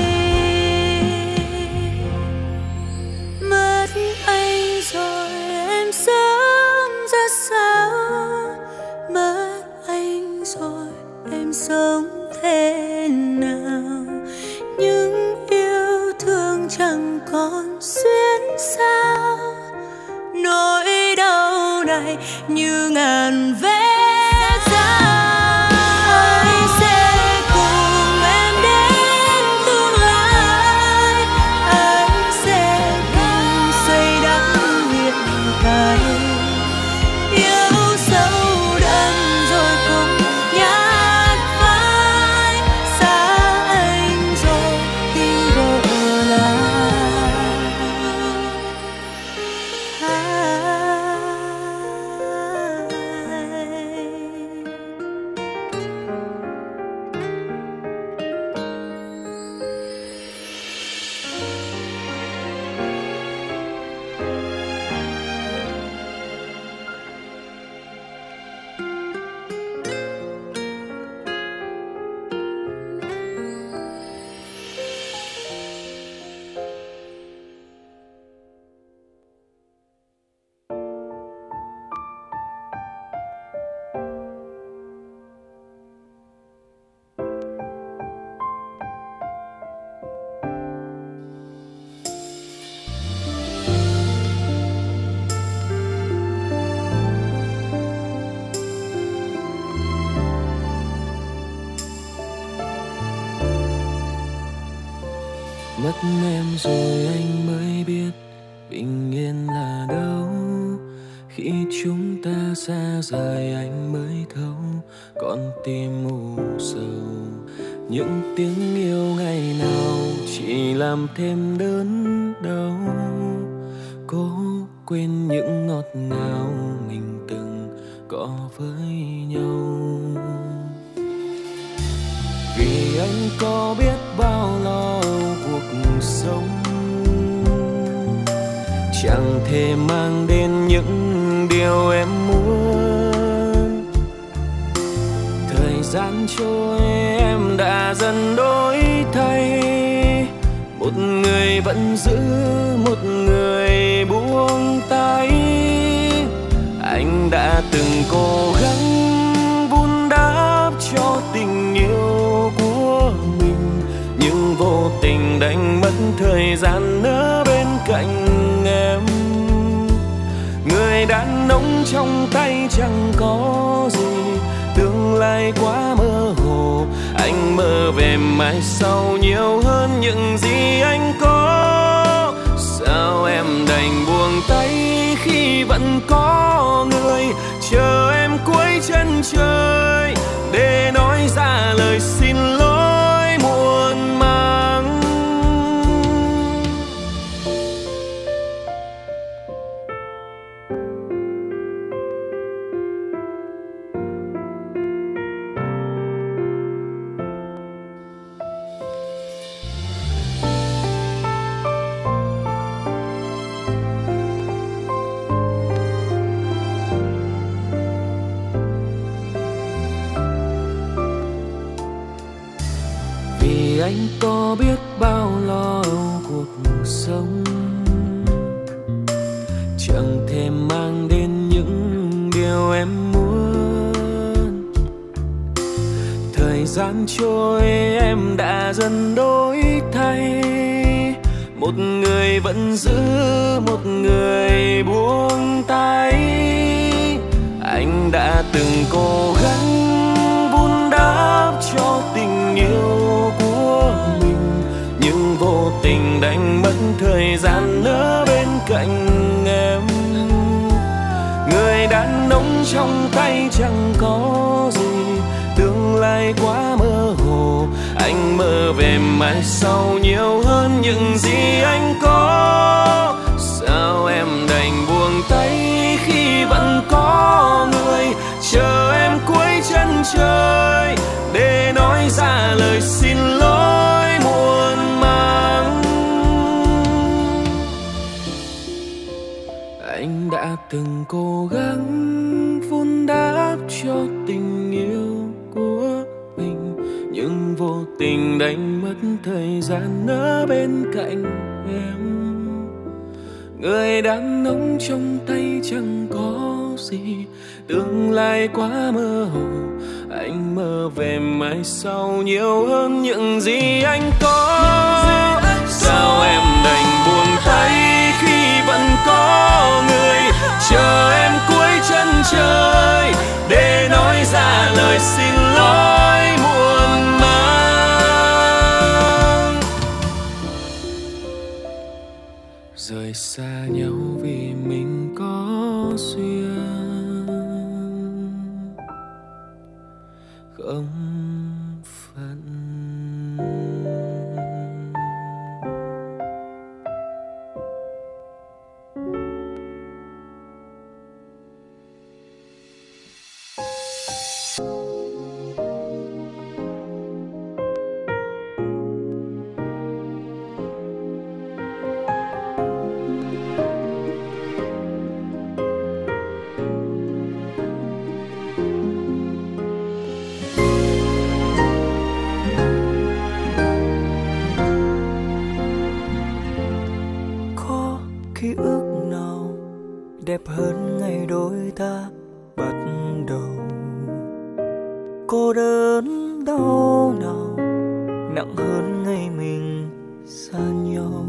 E: Mất anh rồi em sống ra sao, mất anh rồi em sống thế nào, những yêu thương chẳng còn xuyên sao, nỗi đau này như ngàn vết dao. Ai sẽ cùng em đến tương lai, ai sẽ cùng xây đắp hiện tại. Yêu sâu đậm rồi cũng nhạt phai, xa anh rồi tìm vợ làm hai.
C: Mất em rồi anh mới biết bình yên là đâu, khi chúng ta xa rời anh mới thấu con tim u sầu. Những tiếng yêu ngày nào chỉ làm thêm đớn đau, cố quên những ngọt ngào mình từng có với nhau. Vì anh có biết bao lo cuộc sống, chẳng thể mang đến những điều em muốn. Thời gian trôi em đã dần đổi thay, một người vẫn giữ, một người buông tay. Anh đã từng cố gắng vun đắp cho tình yêu của mình, nhưng vô tình đánh mất thời gian ở bên cạnh em. Người đàn ông trong tay chẳng có gì, tương lai quá mơ hồ. Anh mơ về mai sau nhiều hơn những gì anh có. Sao em đành buông tay khi vẫn có người chờ em cuối chân trời, để nói ra lời xin lỗi muộn anh có biết bao lo âu cuộc sống, chẳng thể mang đến những điều em muốn. Thời gian trôi em đã dần đổi thay, một người vẫn giữ, một người buông tay. Anh đã từng cố gắng vun đắp cho tình yêu của mình, nhưng vô tình đánh mất thời gian ở bên cạnh em. Người đàn ông trong tay chẳng có gì, tương lai quá mơ hồ. Anh mơ về mai sau nhiều hơn những gì anh có. Sao em đành buông tay khi vẫn có người chờ em cuối chân trời, để nói ra lời xin lỗi muộn màng. Anh đã từng cố gắng vun đắp cho tình yêu của mình, nhưng vô tình đánh mất thời gian ở bên cạnh em. Người đàn ông trong tay chẳng có gì, tương lai quá mơ hồ. Anh mơ về mai sau nhiều hơn những gì anh có. Sao em đành buông tay khi vẫn có người chờ em cuối chân trời, để nói ra lời xin lỗi muộn màng. Rời xa nhau vì mình có duyên không phận.
E: Ký ức nào đẹp hơn ngày đôi ta bắt đầu? Cô đơn đau nào nặng hơn ngày mình xa nhau?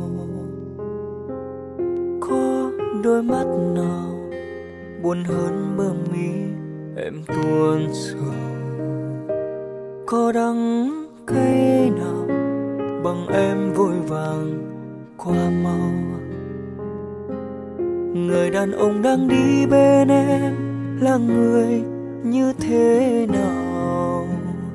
E: Có đôi mắt nào buồn hơn bờ mi em tuôn sầu? Có đắng cay nào bằng em vội vàng qua mau? Người đàn ông đang đi bên em là người như thế nào?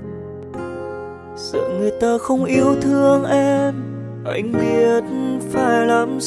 E: Sợ người ta không yêu thương em, anh biết phải làm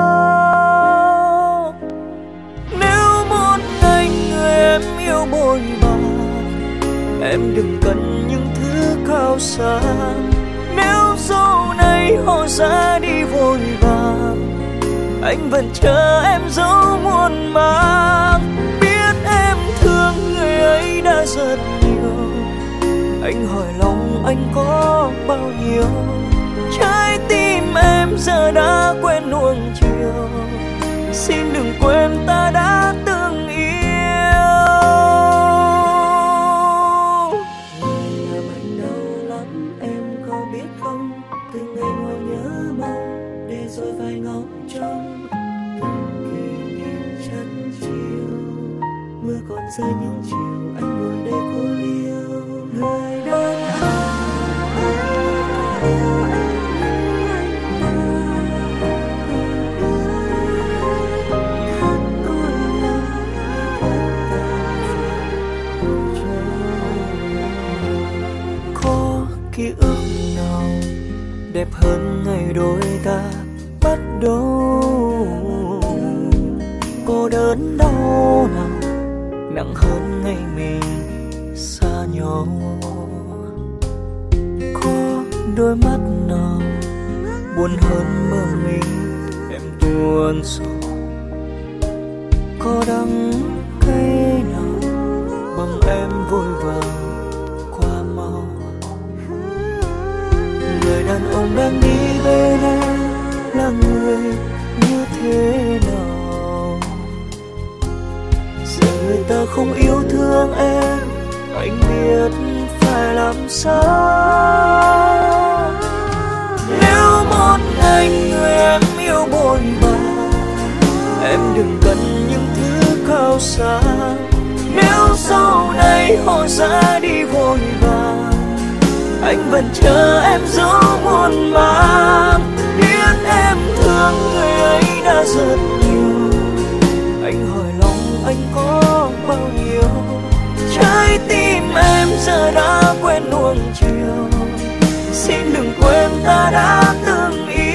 E: sao. Nếu một ngày người em yêu bội bạc, em đừng cần những thứ cao xa. Nếu sau này họ ra đi vội vàng, anh vẫn chờ em dấu muôn màng. Biết em thương người ấy đã rất nhiều, anh hỏi lòng anh có bao nhiêu? Trái tim em giờ đã quen nuông chiều, xin đừng quên ta đã từng yêu. Người làm anh đau lắm em có biết không? Từng ngày ngồi nhớ mong để rồi phải ngóng trông mưa còn rơi những chiều anh ngồi đây cô liêu. Người đàn ông yêu em khát cõi lòng có ký ức nào đẹp hơn ngày đôi ta bắt đầu? Cô đớn đau nào nặng hơn ngày mình xa nhau? Có đôi mắt nào buồn hơn mơ mình em tuôn sầu? Có đắng cay nào bằng em vội vàng qua mau? Người đàn ông đang đi bên em là người như thế nào? Giờ người ta không yêu thương em, anh biết phải làm sao. Nếu một ngày người em yêu bội bạc, em đừng cần những thứ cao xa. Nếu sau này họ ra đi vội vàng, anh vẫn chờ em dấu muôn màng. Biết em thương người ấy đã rất nhiều, anh hỏi lòng anh có bao nhiêu. Trái tim em giờ đã quen nuông chiều, xin đừng quên ta đã từng yêu.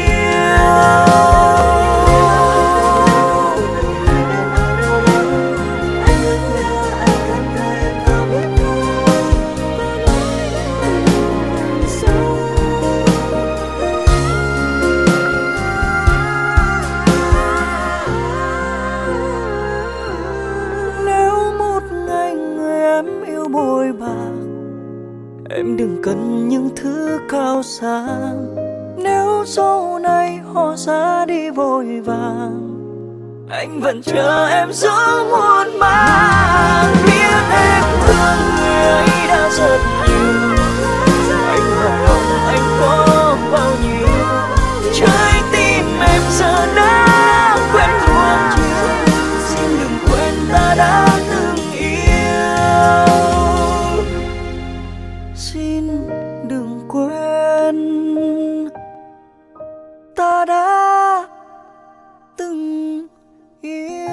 E: Em đừng cần những thứ cao xa. Nếu sau này họ ra đi vội vàng, anh vẫn chờ em giữa muôn màng. Biết em thương người ấy đã rất nhiều, anh hỏi lòng anh có bao nhiêu. Trái tim em giờ đã quen nuông chiều, xin đừng quên ta đã từng yêu. Xin đừng quên ta đã từng yêu.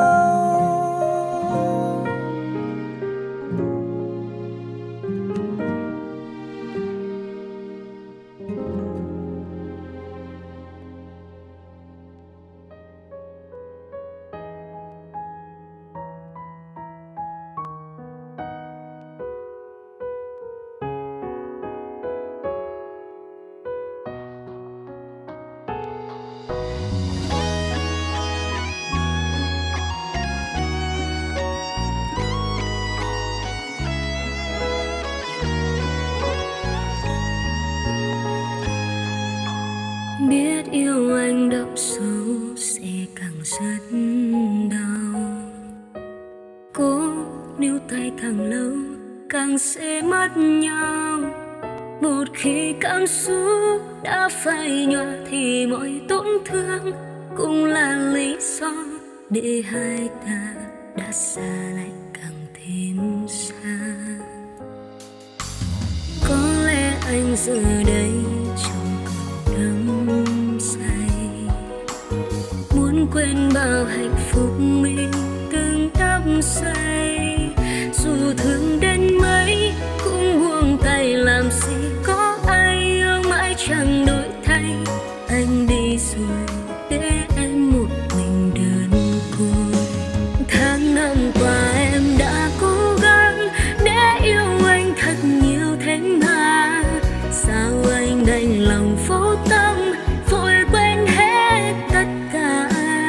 G: Biết yêu anh đậm sâu sẽ càng rất đau. Cố níu tay càng lâu càng sẽ mất nhau. Một khi cảm xúc đã phai nhòa thì mọi tổn thương cũng là lý do để hai ta đã xa lại càng thêm xa. Có lẽ anh giờ đây quên bao hạnh phúc mình từng đắm say. Dù thương đến mấy cũng buông tay làm gì có ai yêu mãi chẳng đổi thay. Anh đi rồi để em một mình đơn côi. Tháng năm qua em đã cố gắng để yêu anh thật nhiều thế mà sao anh đành lòng vô tâm vội quên hết tất cả.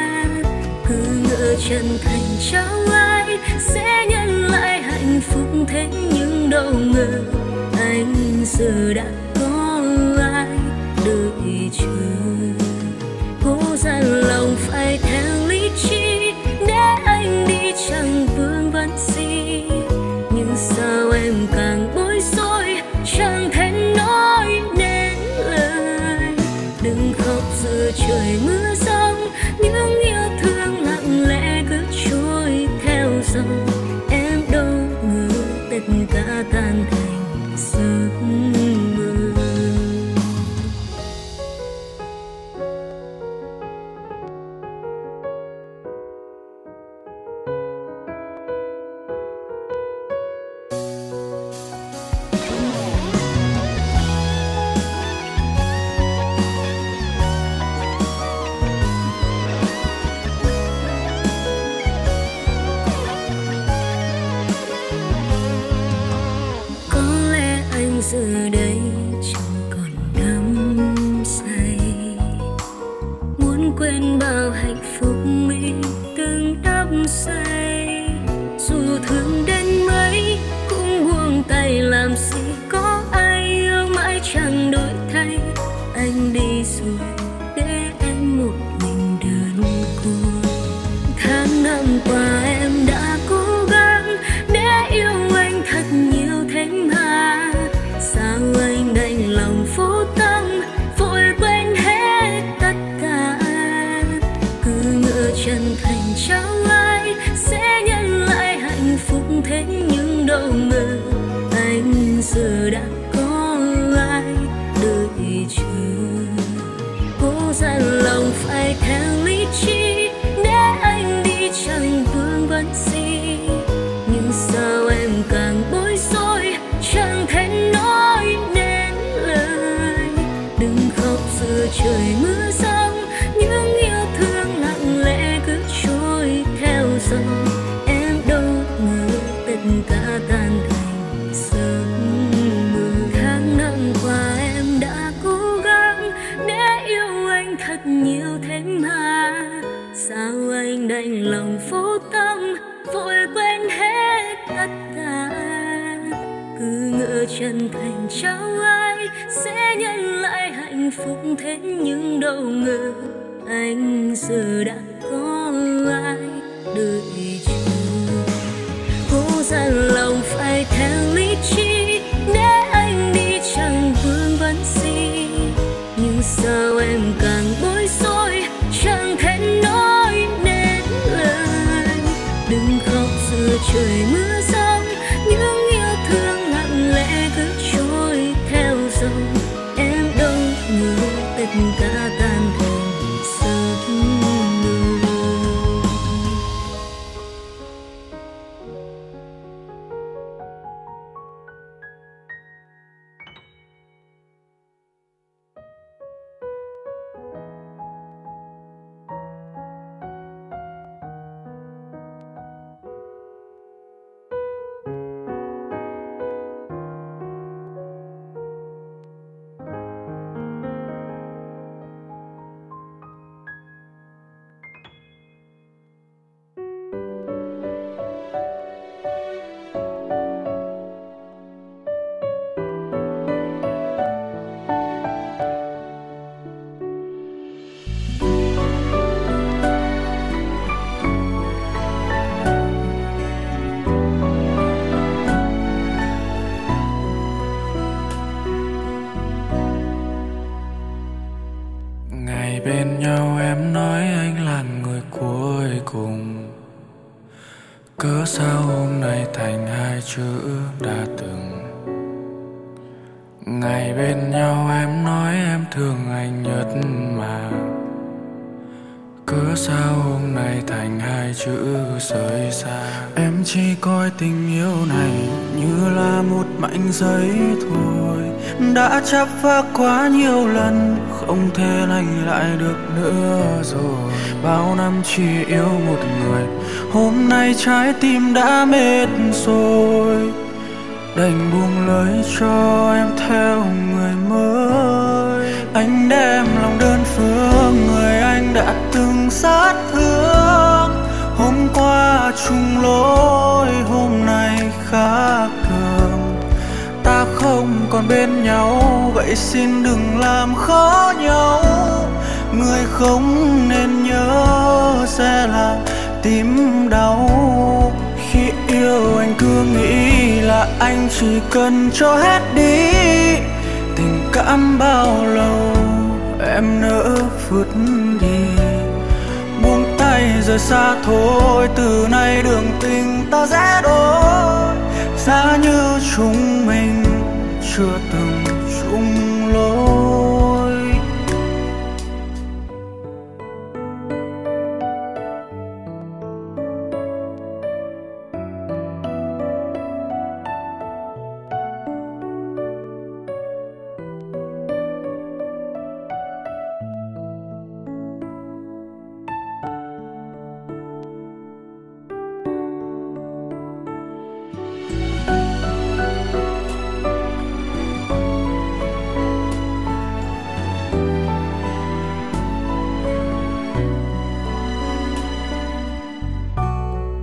G: Chân thành trao ai sẽ nhận lại hạnh phúc, thế nhưng đâu ngờ anh giờ đã có ai đợi chờ. Cố dằn lòng phải theo lý trí để anh đi chẳng vương vấn gì, nhưng sao em càng bối rối chẳng thể nói nên lời. Đừng khóc giữa trời mưa giông, những yêu thương lặng lẽ cứ trôi theo dòng. Em đâu ngờ tất cả tan thành giấc mơ. Giờ đây chẳng còn đắm say, muốn quên bao hạnh phúc mình từng đắm say. Dù thương đến mấy cũng buông tay làm gì có ai yêu mãi chẳng đổi thay. anh đi rồi, để em một mình đơn côi. Tháng năm qua em đã cố gắng để yêu anh thật nhiều thế mà, sao anh đành lòng vô tâm vội quên hết tất cả. Cứ ngỡ chân thành trao ai sẽ nhận lại hạnh phúc, thế nhưng đâu ngờ anh giờ đã có ai đợi chờ. Cố dặn lòng phải theo lý trí để anh đi chẳng vương vấn gì, nhưng sao em càng bối rối chẳng thể nói nên lời. Đừng khóc giữa trời mưa giông, những yêu thương lặng lẽ cứ trôi theo dòng. Em đâu ngờ tất cả tan thành giấc mơ. Tháng năm qua em đã cố gắng để yêu anh thật nhiều thế mà, sao anh đành lòng vô tâm vội quên hết tất cả. Cứ ngỡ chân thành trao ai sẽ nhận lại hạnh phúc, thế nhưng đâu ngờ anh giờ đã có ai đợi chờ. Cố dặn lòng phải theo lý trí để anh đi chẳng vương vấn gì, nhưng sao em càng bối rối chẳng thể nói nên lời. Đừng khóc giữa trời mưa giông, những yêu thương lặng lẽ cứ trôi theo dòng. Em đâu ngờ tất cả tan thành giấc mơ.
C: Bên nhau em nói anh là người cuối cùng, cớ sao hôm nay thành hai chữ đã từng. Ngày bên nhau em nói em thương anh nhất mà, cớ sao hôm nay thành hai chữ rời xa. Em chỉ coi tình yêu này như là một mảnh giấy thôi, đã chắp vá quá nhiều lần không thể lành lại được nữa rồi. Bao năm chỉ yêu một người, hôm nay trái tim đã mệt rồi, đành buông lời cho em theo người mới. Anh đem lòng đơn phương người anh đã từng sát thương, hôm qua chung lối hôm nay khác thường. Ta không còn bên nhau vậy xin đừng làm khó nhau, người không nên nhớ sẽ là tim đau. Khi yêu anh cứ nghĩ là anh chỉ cần cho hết đi, tình cảm bao lâu em nỡ vứt đi. Buông tay rời xa thôi, từ nay đường tình ta sẽ đổi, giá như chúng mình chưa từng chung lối.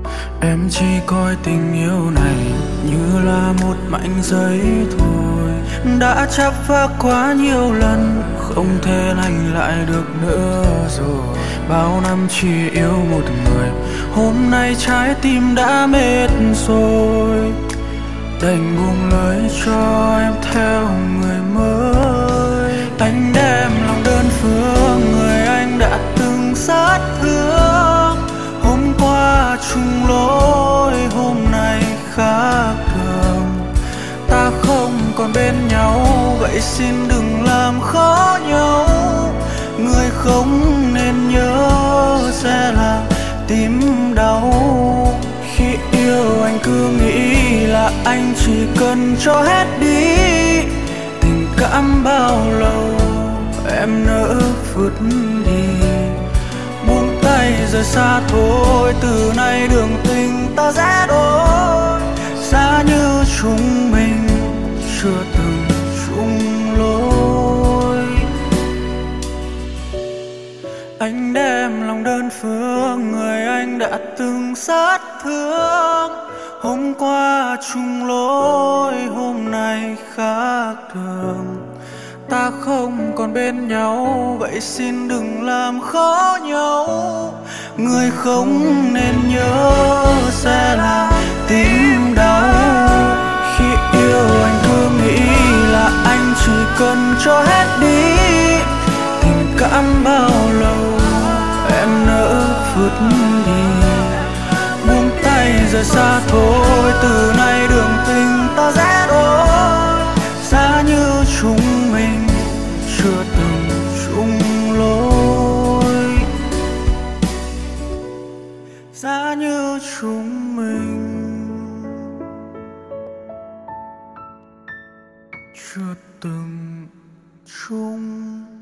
C: Em chỉ coi tình yêu này như là một mảnh giấy thôi,
E: đã chấp phá quá nhiều lần, không thể lành lại được nữa rồi. Bao năm chỉ yêu một người, hôm nay trái tim đã mệt rồi, đành buông lời cho em theo người mới. Anh đem lòng đơn phương người anh đã từng sát thương, hôm qua chung lối hôm nay khác thường. Ta không còn bên nhau, vậy xin đừng làm khó nhau. Người không nên nhớ sẽ là tim đau. Khi yêu anh cứ nghĩ là anh chỉ cần cho hết đi, tình cảm bao lâu em nỡ vứt đi. Buông tay rời xa thôi, từ nay đường tình ta sẽ đôi. Xa như chúng mình chưa từng chung lối. Anh đem lòng đơn phương người anh đã từng sát thương, hôm qua chung lối hôm nay khác thường. Ta không còn bên nhau, vậy xin đừng làm khó nhau. Người không nên nhớ sẽ là tim đau. Khi yêu anh cứ nghĩ là anh chỉ cần cho hết đi, tình cảm bao lâu em nỡ vứt đi. Buông tay rời xa thôi, từ nay đường tình ta sẽ đôi. Xa như chúng mình chưa từng chung lối, xa như chúng mình chưa từng chung